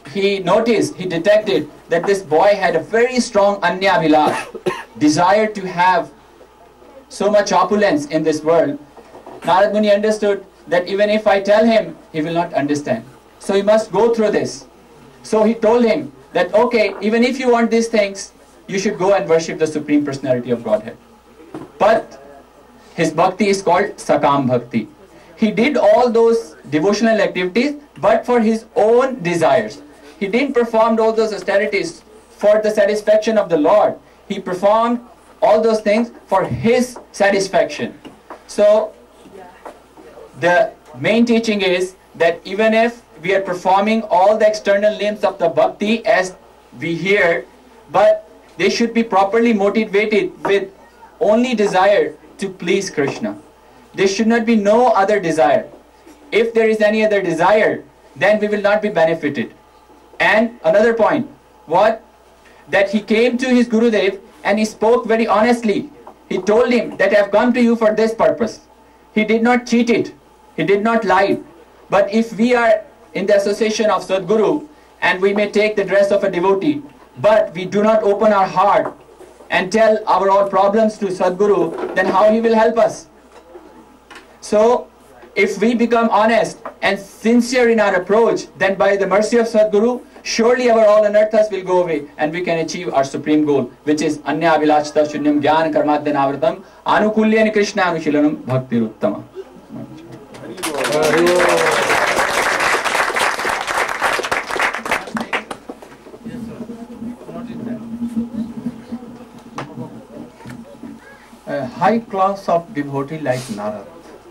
detected that this boy had a very strong Anya Vilas, desire to have so much opulence in this world. Narad Muni understood that even if I tell him, he will not understand. So he must go through this. So he told him that, okay, even if you want these things, you should go and worship the Supreme Personality of Godhead. But his bhakti is called Sakam Bhakti. He did all those devotional activities, but for his own desires. He didn't perform all those austerities for the satisfaction of the Lord. He performed all those things for his satisfaction. So the main teaching is that even if we are performing all the external limbs of the bhakti as we hear, but they should be properly motivated with only desire to please Krishna. There should not be no other desire. If there is any other desire, then we will not be benefited. And another point, what? That he came to his Gurudev and he spoke very honestly. He told him that I have come to you for this purpose. He did not cheat it. He did not lie. But if we are in the association of Sadguru and we may take the dress of a devotee, but we do not open our heart and tell our all problems to Sadguru, then how he will help us? So, if we become honest and sincere in our approach, then by the mercy of Sadguru, surely our all anarthas will go away and we can achieve our supreme goal, which is Anya Abhilashta Shunyam Gyan Karmadyanavratam Anukulyan Krishna Anushilanam Bhakti Ruttama. A high class of devotee like Narad,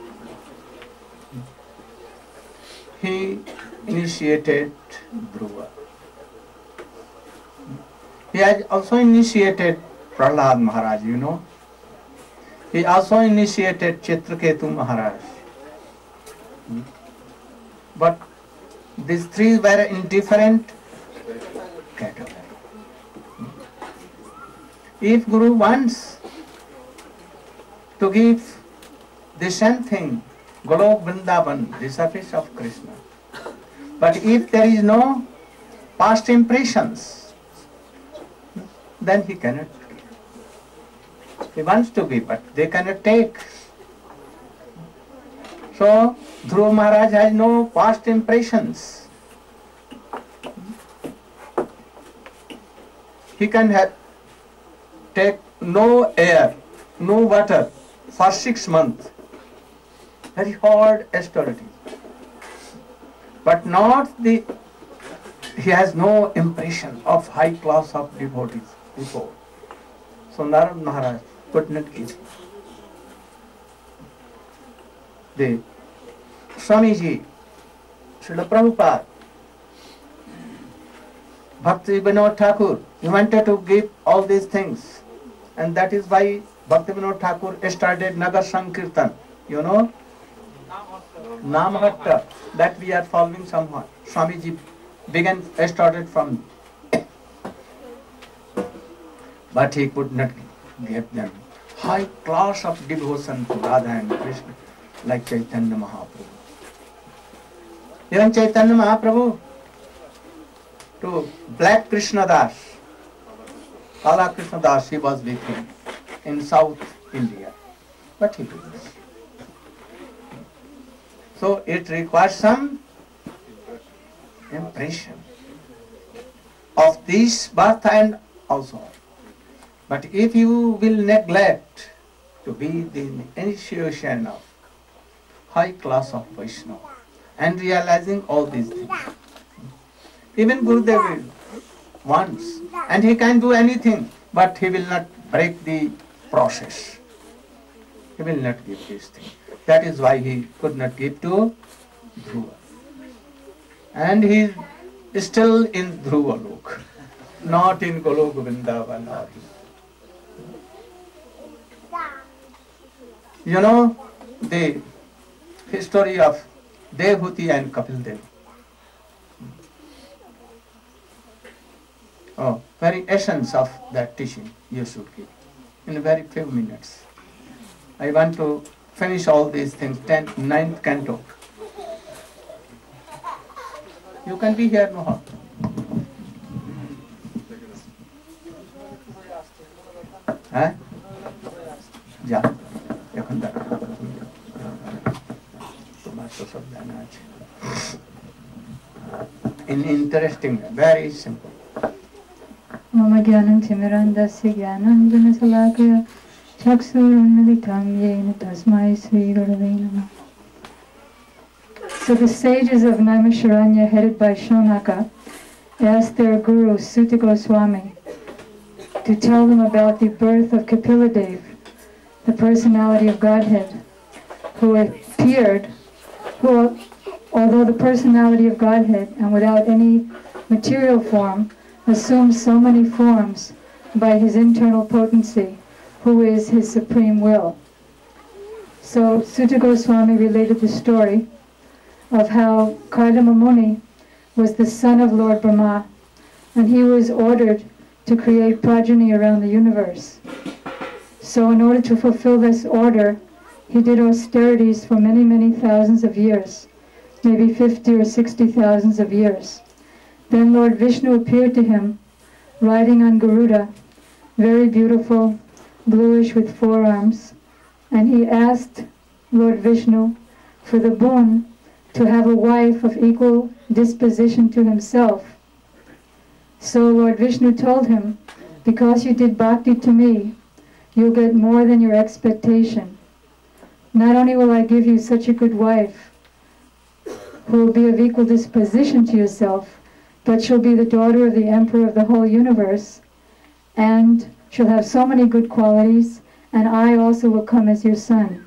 he initiated Dhruva. He has also initiated Prahlad Maharaj, you know. He also initiated Chitraketu Maharaj. But these three were in different categories. If Guru wants to give the same thing, Golok Vrindavan, the service of Krishna. But if there is no past impressions, then he cannot give. He wants to give, but they cannot take. So, Dhruva Maharaj has no past impressions. He can take no air, no water for 6 months. Very hard austerity. But not the, he has no impression of high class of devotees before. So Narad Maharaj could not give. The Swamiji, Srila Prabhupada, Bhakti Vinod Thakur, he wanted to give all these things. And that is why Bhakti Vinod Thakur started Nagar Sankirtan. You know? Namhatta, that we are following somehow. Swamiji started from, but he could not give them high class of devotion to Radha and Krishna like Chaitanya Mahaprabhu. Even Chaitanya Mahaprabhu to Black Krishna Das, Kala Krishna Das, he was with him in South India, but he did not. So it requires some impression of this birth and also. But if you will neglect to be the initiation of high class of Vaishnava and realizing all these things, even Gurudev wants, and he can do anything, but he will not break the process. He will not give this thing. That is why he could not give to Dhruva. And he is still in Dhruva Lok, not in Golok Vrindavan or you know the history of Devhuti and Kapil Dev. Oh, very essence of that teaching you should give in a very few minutes. I want to finish all these things, 9th canto. You can be here, no harm. Huh? Yeah. এখন দেখো তোমার তো সব জানা আছে in interesting, very simple. Mama Gyanam Timirandasya Gyananjana Salakaya Chaksurunmilitam Yena Tasmai Sri Gurave Namah. So the sages of Naimisharanya, headed by Shonaka, asked their guru Suta Goswami to tell them about the birth of Kapiladev, the personality of Godhead, who appeared, who, although the personality of Godhead and without any material form, assumes so many forms by his internal potency, who is his supreme will. So Suta Goswami related the story of how Kardama Muni was the son of Lord Brahma, and he was ordered to create progeny around the universe. So in order to fulfill this order, he did austerities for many, many thousands of years, maybe 50 or 60,000 of years. Then Lord Vishnu appeared to him, riding on Garuda, very beautiful, bluish with 4 arms, and he asked Lord Vishnu for the boon to have a wife of equal disposition to himself. So Lord Vishnu told him, because you did bhakti to me, you'll get more than your expectation. Not only will I give you such a good wife, who will be of equal disposition to yourself, but she'll be the daughter of the emperor of the whole universe, and she'll have so many good qualities, and I also will come as your son.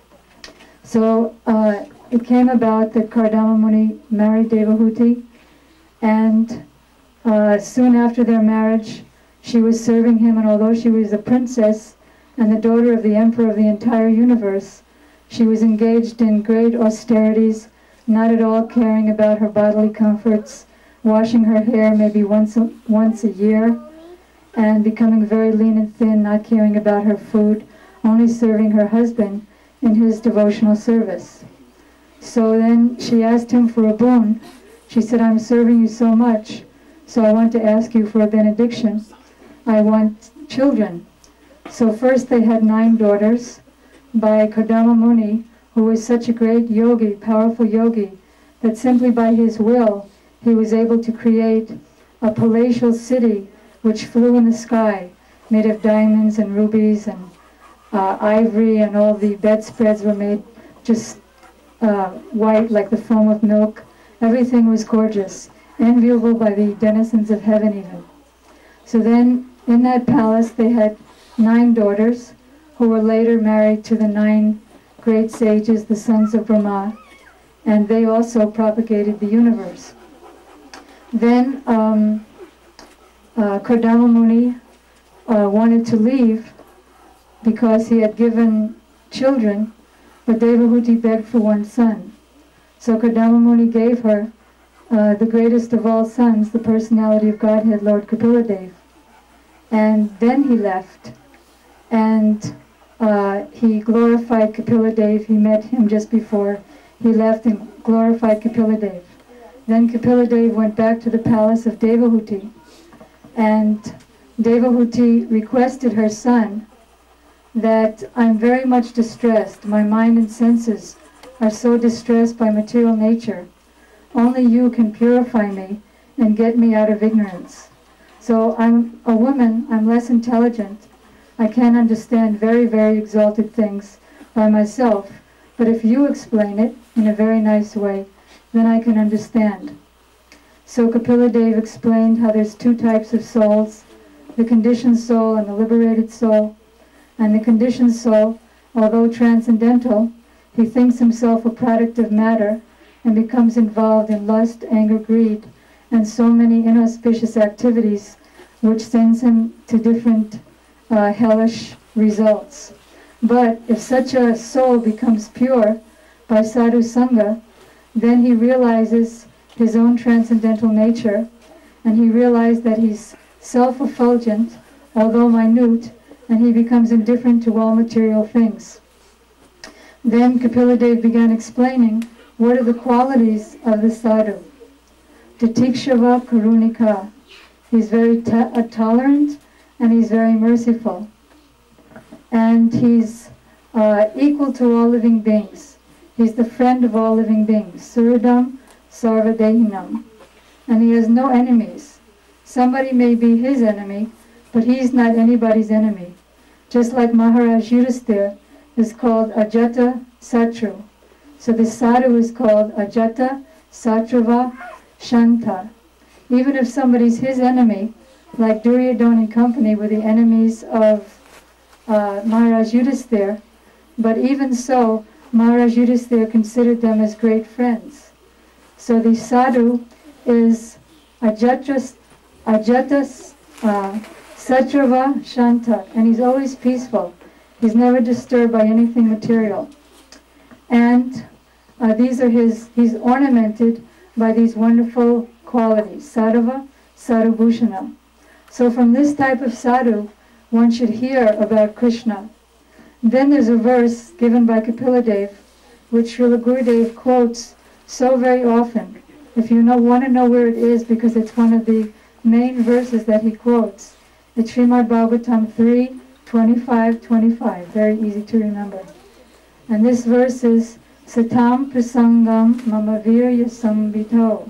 So it came about that Kardama Muni married Devahuti, and soon after their marriage, she was serving him, and although she was a princess and the daughter of the emperor of the entire universe, she was engaged in great austerities, not at all caring about her bodily comforts, washing her hair maybe once a year, and becoming very lean and thin, not caring about her food, only serving her husband in his devotional service. So then she asked him for a boon. She said, I'm serving you so much, so I want to ask you for a benediction. I want children. So first they had 9 daughters by Kardama Muni, who was such a great yogi, powerful yogi, that simply by his will he was able to create a palatial city which flew in the sky, made of diamonds and rubies and ivory, and all the bedspreads were made just white like the foam of milk. Everything was gorgeous, enviable by the denizens of heaven even. So then in that palace they had 9 daughters who were later married to the 9 great sages, the sons of Brahma, and they also propagated the universe. Then Kardama Muni wanted to leave because he had given children, but Devahuti begged for 1 son. So Kardama Muni gave her the greatest of all sons, the personality of Godhead, Lord Kapiladev. And then he left, and he glorified Kapiladev. He met him just before he left and glorified Kapiladev. Then Kapiladev went back to the palace of Devahuti, and Devahuti requested her son that I'm very much distressed. My mind and senses are so distressed by material nature. Only you can purify me and get me out of ignorance. So I'm a woman, I'm less intelligent. I can't understand very, very exalted things by myself. But if you explain it in a very nice way, then I can understand. So Kapiladev explained how there's 2 types of souls, the conditioned soul and the liberated soul. And the conditioned soul, although transcendental, he thinks himself a product of matter and becomes involved in lust, anger, greed, and so many inauspicious activities which sends him to different hellish results. But if such a soul becomes pure by sadhu sangha, then he realizes his own transcendental nature, and he realizes that he's self-effulgent, although minute, and he becomes indifferent to all material things. Then Kapiladev began explaining what are the qualities of the sadhu. Titikshava Karunika. He's very tolerant, and he's very merciful. And he's equal to all living beings. He's the friend of all living beings. Suradam Sarvadehinam. and he has no enemies. Somebody may be his enemy, but he's not anybody's enemy. Just like Maharaj Yudhisthira is called Ajata Satru. So the sadhu is called Ajata Satrava Shanta. Even if somebody's his enemy, like Duryodhana and company were the enemies of Maharaj Yudhisthira, but even so, Maharaj Yudhisthira considered them as great friends. So the sadhu is Ajata Satrava Shanta, and he's always peaceful. He's never disturbed by anything material. And he's ornamented by these wonderful qualities, Sadhava, Sadhubhushana. So from this type of sadhu, one should hear about Krishna. Then there's a verse given by Kapiladev, which Srila Gurudev quotes so very often. If you want to know where it is, because it's one of the main verses that he quotes, it's Srimad Bhagavatam 3, 25, 25. Very easy to remember. And this verse is Satam Prasangam Mama Virya Sambhito.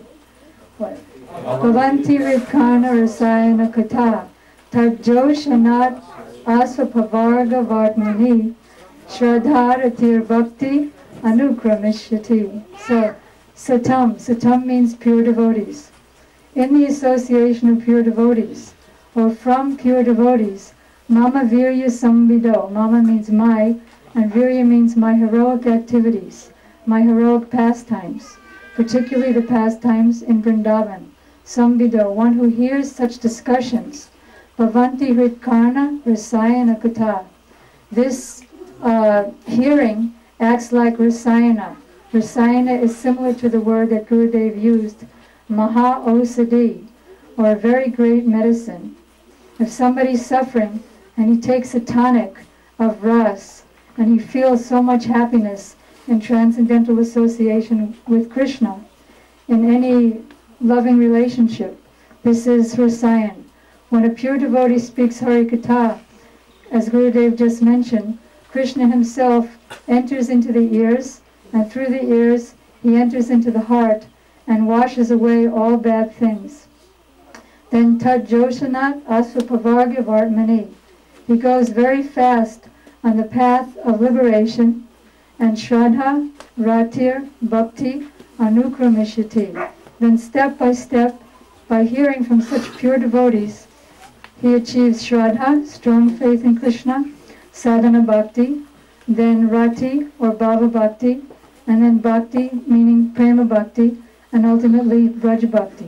Bhavanti Ripkana Rasayana Kata Tajoshanat Asvapavarga Vartmani Shraddharatir Bhakti Anukramishati. So, Satam means pure devotees. In the association of pure devotees, or from pure devotees, Mama Virya Sambhido. Mama means my, and Virya means my heroic activities, my heroic pastimes, particularly the pastimes in Vrindavan. Sambhido, one who hears such discussions. Bhavanti Hritkarna Rasayana Kata. This hearing acts like Rasayana. Rasayana is similar to the word that Gurudev used, Maha Osadi, or a very great medicine. If somebody's suffering and he takes a tonic of ras and he feels so much happiness in transcendental association with Krishna, in any loving relationship, this is Rasayan. When a pure devotee speaks Harikatha, as Gurudev just mentioned, Krishna himself enters into the ears, and through the ears he enters into the heart and washes away all bad things. Then Tad Joshanat Asvapavarga Vartmani. He goes very fast on the path of liberation, and Shraddha, Ratir, Bhakti, Anukramishati. Then step by step, by hearing from such pure devotees, he achieves Shraddha, strong faith in Krishna, Sadhana Bhakti, then Rati or Bhava Bhakti, and then Bhakti meaning Prema Bhakti, and ultimately Braj Bhakti.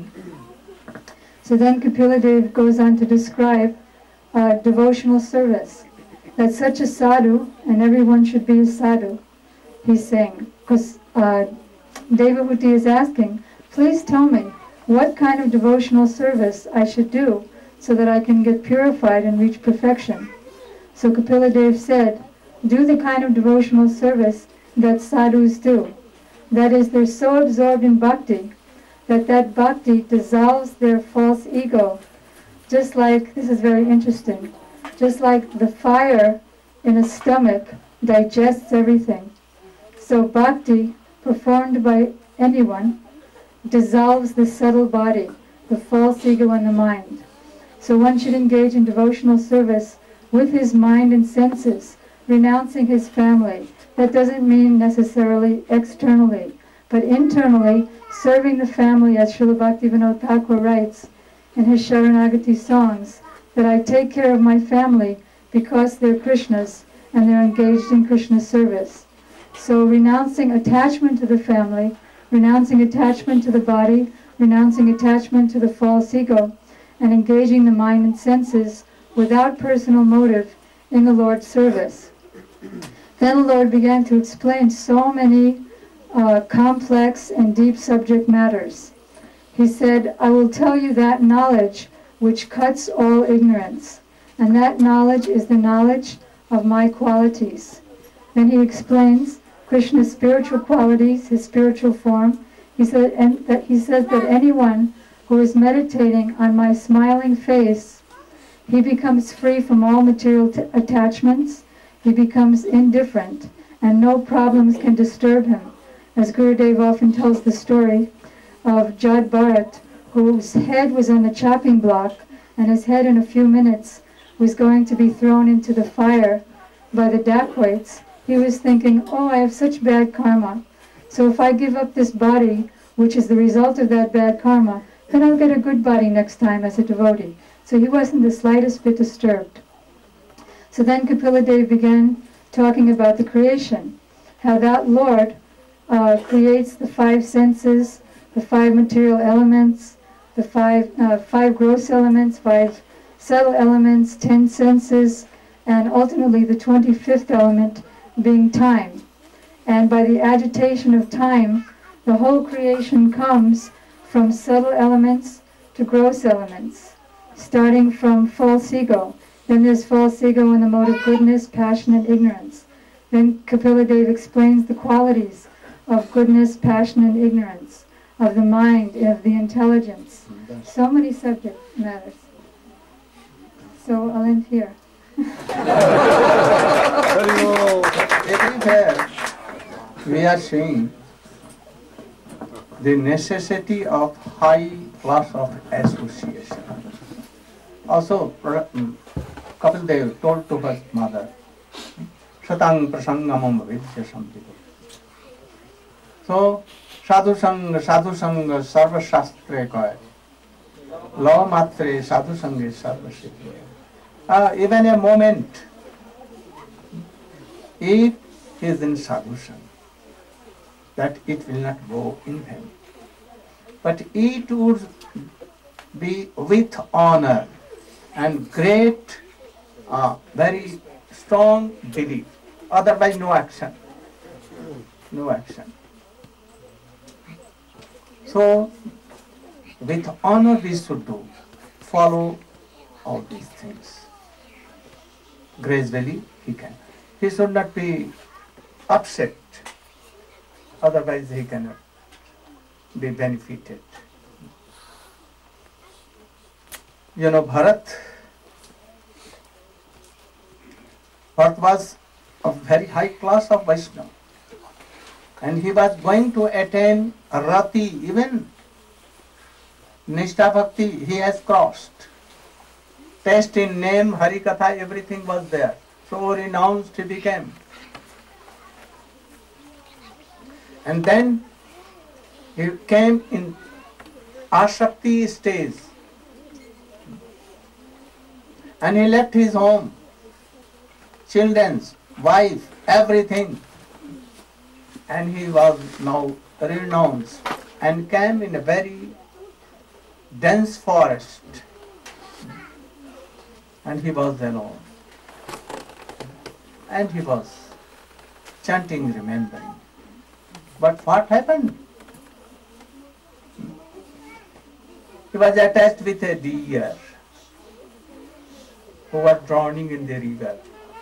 So then Kapiladev goes on to describe devotional service, that such a sadhu, and everyone should be a sadhu, he's saying, because Devahuti is asking, please tell me what kind of devotional service I should do so that I can get purified and reach perfection. So Kapiladev said, do the kind of devotional service that sadhus do. That is, they're so absorbed in bhakti that that bhakti dissolves their false ego. Just like, this is very interesting, just like the fire in a stomach digests everything. So bhakti, performed by anyone, dissolves the subtle body, the false ego and the mind. So one should engage in devotional service with his mind and senses, renouncing his family. That doesn't mean necessarily externally, but internally serving the family, as Srila Bhaktivinoda Thakur writes in his Sharanagati songs, that I take care of my family because they're Krishna's and they're engaged in Krishna's service. So renouncing attachment to the family, renouncing attachment to the body, renouncing attachment to the false ego, and engaging the mind and senses without personal motive in the Lord's service. Then the Lord began to explain so many complex and deep subject matters. He said, I will tell you that knowledge which cuts all ignorance, and that knowledge is the knowledge of my qualities. Then he explains Krishna's spiritual qualities, his spiritual form. He says that anyone who is meditating on my smiling face, he becomes free from all material attachments, he becomes indifferent, and no problems can disturb him. As Gurudev often tells the story of Jad Bharat, whose head was on the chopping block, and his head in a few minutes was going to be thrown into the fire by the dacoits, he was thinking, oh, I have such bad karma. So if I give up this body, which is the result of that bad karma, then I'll get a good body next time as a devotee. So he wasn't the slightest bit disturbed. So then Kapila Dev began talking about the creation, how that Lord creates the 5 senses, the 5 material elements, the 5 gross elements, 5 subtle elements, 10 senses, and ultimately the 25th element being time. And by the agitation of time, the whole creation comes from subtle elements to gross elements, starting from false ego. Then there's false ego in the mode of goodness, passion, and ignorance. Then Kapila Dev explains the qualities of goodness, passion, and ignorance, of the mind, of the intelligence. So many subject matters. So I'll end here. Everywhere we are seeing the necessity of high class of association. Also, Kapil Dev told to his mother, Satang prasangamam vidyasam. So, sadhu sangha sarva shastre kaya. Law matre sadhu sangha sarva siddhi. Even a moment, if he is in sadhu sangha, that it will not go in vain. But it would be with honor and great, very strong belief. Otherwise, no action. No action. So, with honor we should do, follow all these things. Gradually he can. He should not be upset. Otherwise he cannot be benefited. You know, Bharat was a very high class of Vaishnava. And he was going to attain Rati, even Nishtha Bhakti, he has crossed. Taste in name, Harikatha, everything was there. So renounced he became. And then he came in Ashakti stage. And he left his home, children, wife, everything. And he was now renounced and came in a very dense forest. And he was alone. And he was chanting, remembering. But what happened? He was attached with a deer who was drowning in the river.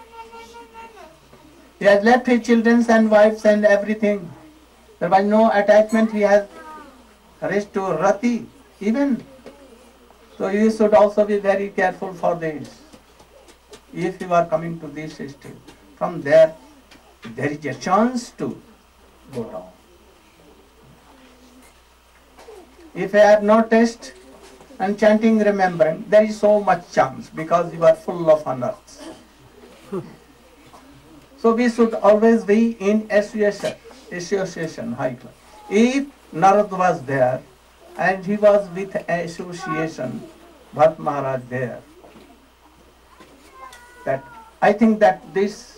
He has left his children and wives and everything. There was no attachment. He has reached to Rati even. So you should also be very careful for this. If you are coming to this stage, from there is a chance to go down. If you have no taste and chanting, remembering, there is so much chance because you are full of unearths. So we should always be in association, high class. If Narad was there and he was with association, Bharat Maharaj there, that I think that this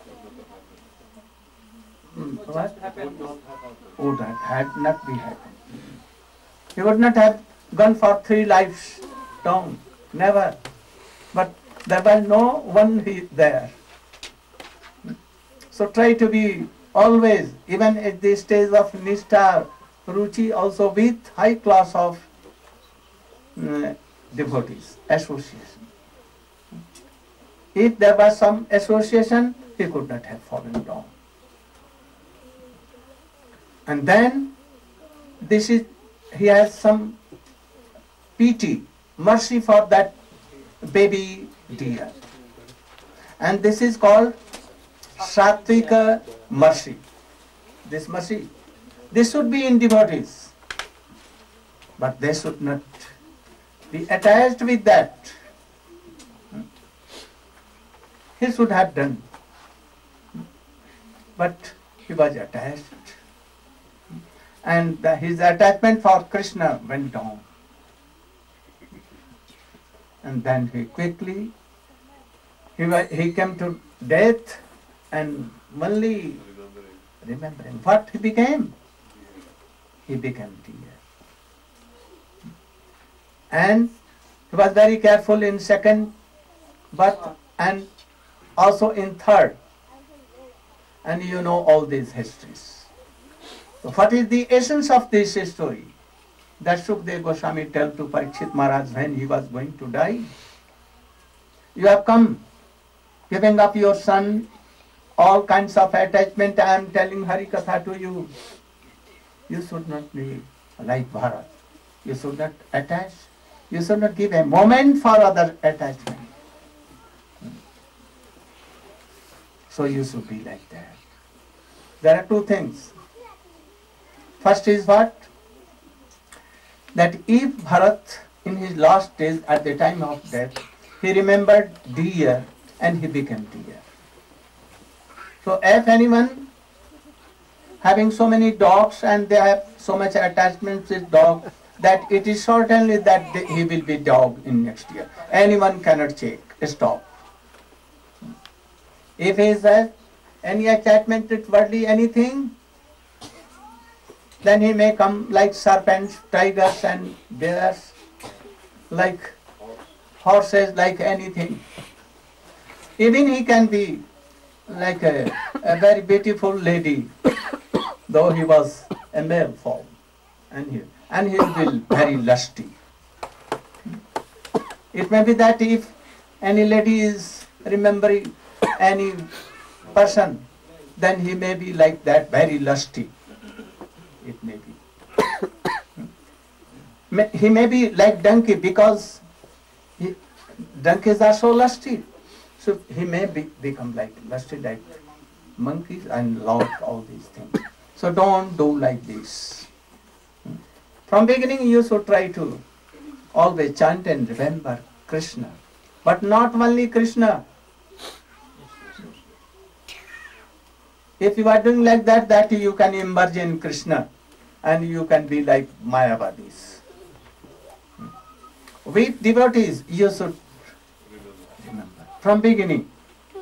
what would had not be happened. He would not have gone for 3 lives down, never. But there was no one there. So try to be always, even at the stage of Nishtha, Ruchi, also with high class of devotees, association. If there was some association, he could not have fallen down. And then he has some pity, mercy for that baby deer. And this is called Sattvika mercy. This mercy. This should be in devotees. but they should not be attached with that. He should have done, but he was attached, and his attachment for Krishna went down. And then he quickly, he came to death, and only remembering what he became. He became deer. And he was very careful in second birth and also in third. And you know all these histories. So what is the essence of this story? That Shukdev Goswami tell to Parikshit Maharaj when he was going to die. You have come, giving up your son, all kinds of attachment. I am telling Hari Katha to you. You should not be like Bharat. You should not attach. You should not give a moment for other attachment. So you should be like that. There are two things. First is what? That if Bharat in his last days at the time of death, he remembered deer and he became deer. So if anyone having so many dogs and they have so much attachment with dog, that it is certainly that he will be dog in next year. Anyone cannot check, stop. If he has any attachment with worldly anything, then he may come like serpents, tigers and bears, like horses, like anything. Even he can be like a very beautiful lady, though he was a male form, and he will be very lusty. It may be that if any lady is remembering any person, then he may be like that, very lusty. It may be. He may be like donkey because donkeys are so lusty. So he may become like lusty like monkeys and love all these things. So don't do like this. From beginning you should try to always chant and remember Krishna. But not only Krishna. If you are doing like that, that you can emerge in Krishna and you can be like Mayavadis. With devotees, you should remember from beginning.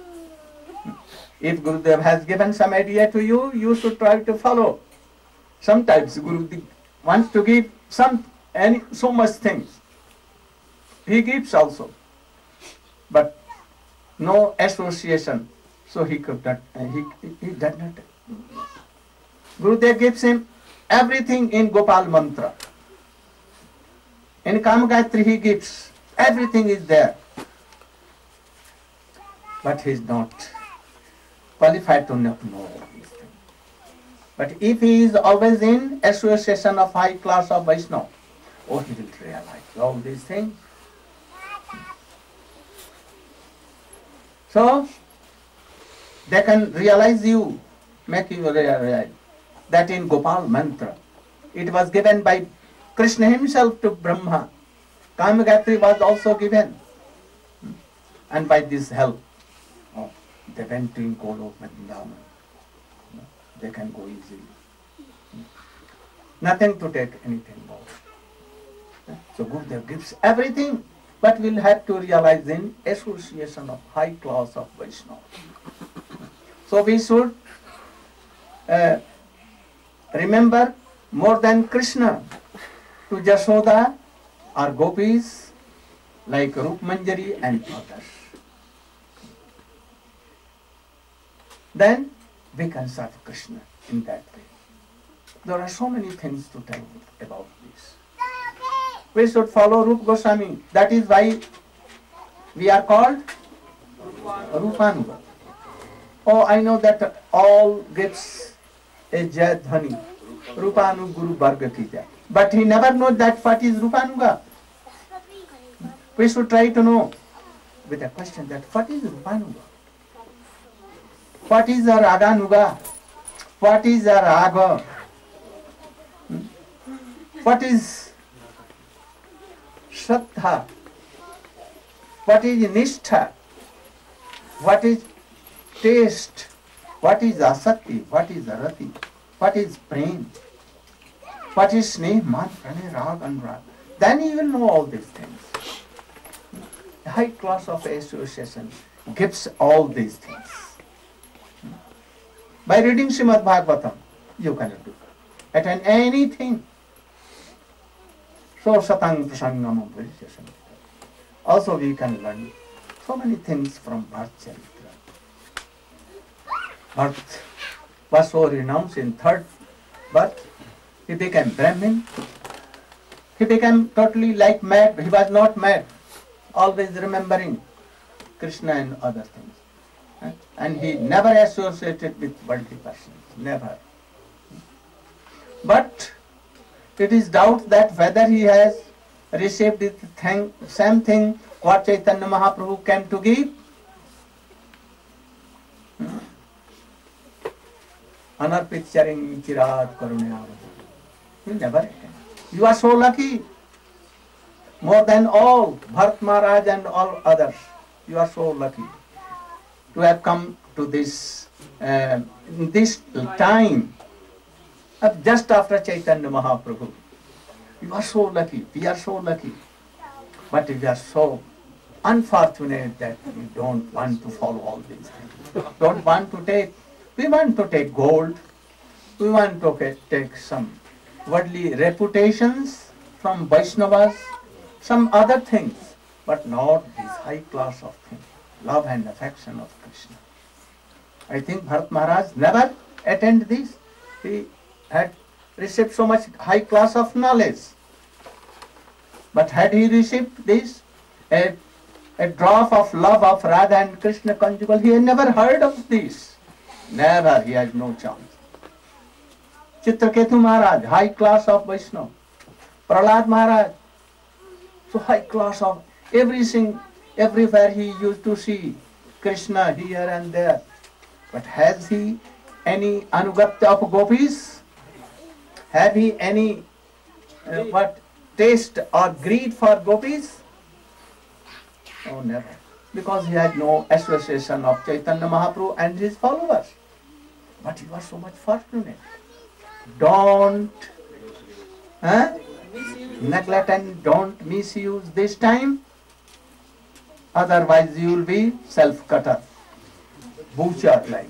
If Gurudev has given some idea to you, you should try to follow. Sometimes Gurudev wants to give so much things. He gives also, but no association. So he could not. He did not. Gurudev gives him everything in Gopal Mantra. In Kama Gayatri he gives everything is there, but he is not qualified to know these things. But if he is always in association of high class of Vaishnava, he will realize all these things. So they can realize you, make you realize that in Gopal Mantra, it was given by Krishna himself to Brahma. Kama Gayatri was also given. And by this help, they went in Golok Vrindavan. They can go easily. Nothing to take anything more. So Gurudev gives everything, but we'll have to realize in association of high class of Vaishnava. So we should remember more than Krishna to Jashoda or gopis like Rup Manjari and others. Then we can serve Krishna in that way. There are so many things to tell about this. We should follow Rupa Goswami. That is why we are called Rupanuga. Oh, I know that all gets a Jai Dhani. Rupanu Guru Varga ki Jai. But he never knows that what is Rupanuga. We should try to know with a question that what is Rupanuga? What is a Raganuga? What is a Raga? What is Shraddha? What is Nishtha? What is taste? What is Asakti? What is Arati? What is Prem? What is Sneh, Man, Pranay, Rag, Anurag? Then you will know all these things. A high class of association gives all these things. By reading Srimad Bhagavatam, you cannot do that. At anything. So Satang Prasangam Purishasam. Also we can learn so many things from Bharat Charitra. Bharat was so renounced in third birth. He became Brahmin. He became totally like mad. He was not mad. Always remembering Krishna and other things. And he never associated with worldly persons. Never. But it is doubt that whether he has received the same thing what Chaitanya Mahaprabhu came to give. Anarpit charing chirat karunya. You never attend. You are so lucky. More than all, Bharat Maharaj and all others. You are so lucky to have come to this time just after Chaitanya Mahaprabhu. You are so lucky. We are so lucky. But we are so unfortunate that we don't want to follow all these things. Don't want to take. We want to take gold. We want to take some worldly reputations from Vaishnavas, some other things, but not this high class of things, love and affection of Krishna. I think Bharat Maharaj never attained this. He had received so much high class of knowledge. But had he received this, a drop of love of Radha and Krishna conjugal, he had never heard of this. Never, he has no chance. Chitraketu Maharaj, high class of Vaishnava. Prahlad Maharaj, so high class of everything, everywhere he used to see Krishna here and there. But has he any anugapta of gopis? Have he any taste or greed for gopis? Oh, never. Because he had no association of Chaitanya Mahaprabhu and his followers. But you are so much fortunate. Don't neglect and don't misuse this time. Otherwise you will be self-cutter. Butcher like.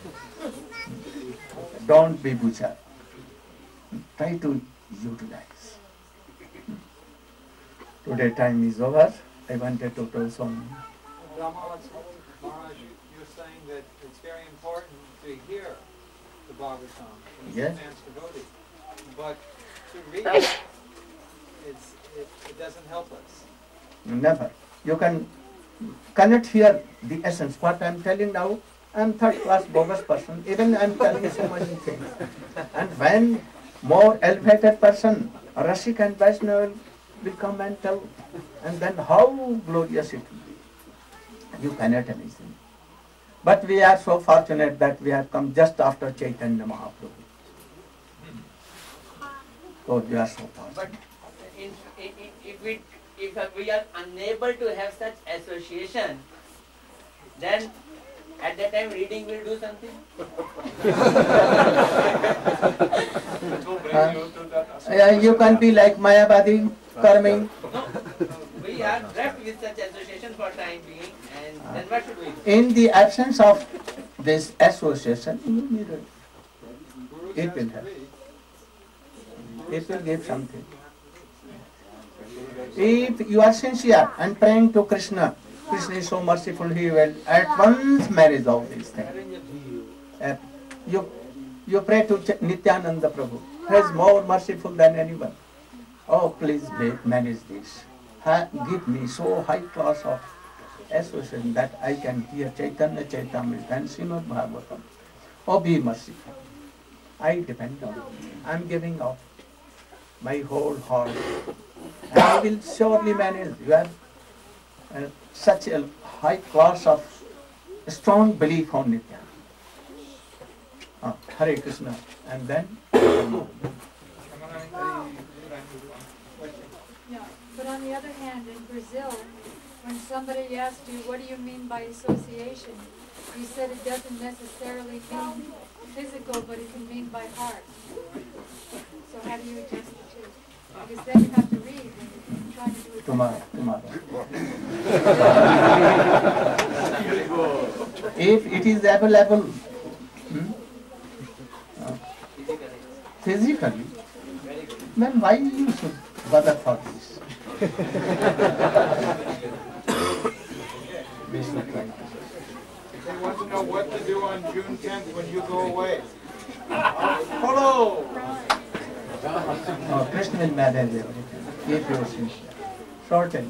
Don't be butcher. Try to utilize. Today time is over. I wanted to tell some. Maharaj, you're saying that it's very important to hear the Bhagavatam when Yes. it's a man's devotee, but to read it, it doesn't help us. Never. You cannot hear the essence. What I am telling now, I am third class bogus person. Even I am telling so many things. And when more elevated person, Rasik and Vaishnava will come and tell, and then how glorious it will be. You cannot imagine. But we are so fortunate that we have come just after Chaitanya Mahaprabhu. So we are so fortunate. But if we are unable to have such association, then at that time reading will do something. You can be like Mayavadi, Karmi. No, we are left with such association for time being, and then what should we do? In the absence of this association, you need it. It will help. It will give something. If you are sincere and praying to Krishna, Krishna is so merciful, he will at once manage all these things. You pray to Nityananda Prabhu. He is more merciful than anyone. Oh, please manage this. Give me so high class of association that I can hear Chaitanya Chaitamrita and Srimad Bhagavatam. Oh, be merciful. I depend on you. I am giving out my whole heart. And I will surely manage. You have such a high class of strong belief on Nitya. Hare Krishna. And then? Yeah, but on on the other hand, in Brazil, when somebody asked you, what do you mean by association? You said it doesn't necessarily mean physical, but it can mean by heart. So how do you adjust the two? Because then you have to read when you're trying to do it. Tomorrow. If it is available physically, then why you should bother for this? They want to know what to do on June 10th when you go away. Follow! Oh, Krishna will manage everything. If you are sincere. Shorten.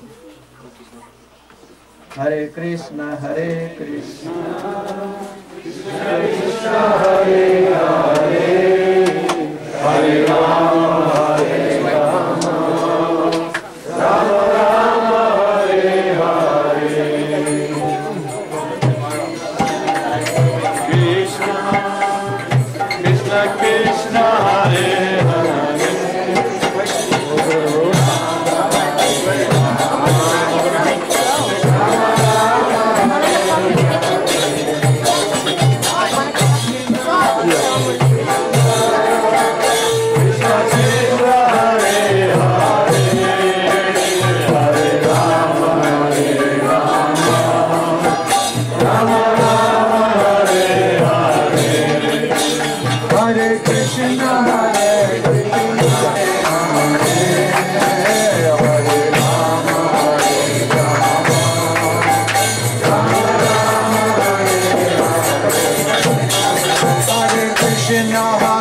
Hare Krishna, Hare Krishna, Krishna Krishna, Hare Hare, Hare Rama, Hare Rama, Rama Rama, Hare Hare. Krishna, Krishna Krishna, Hare Hare. Krishna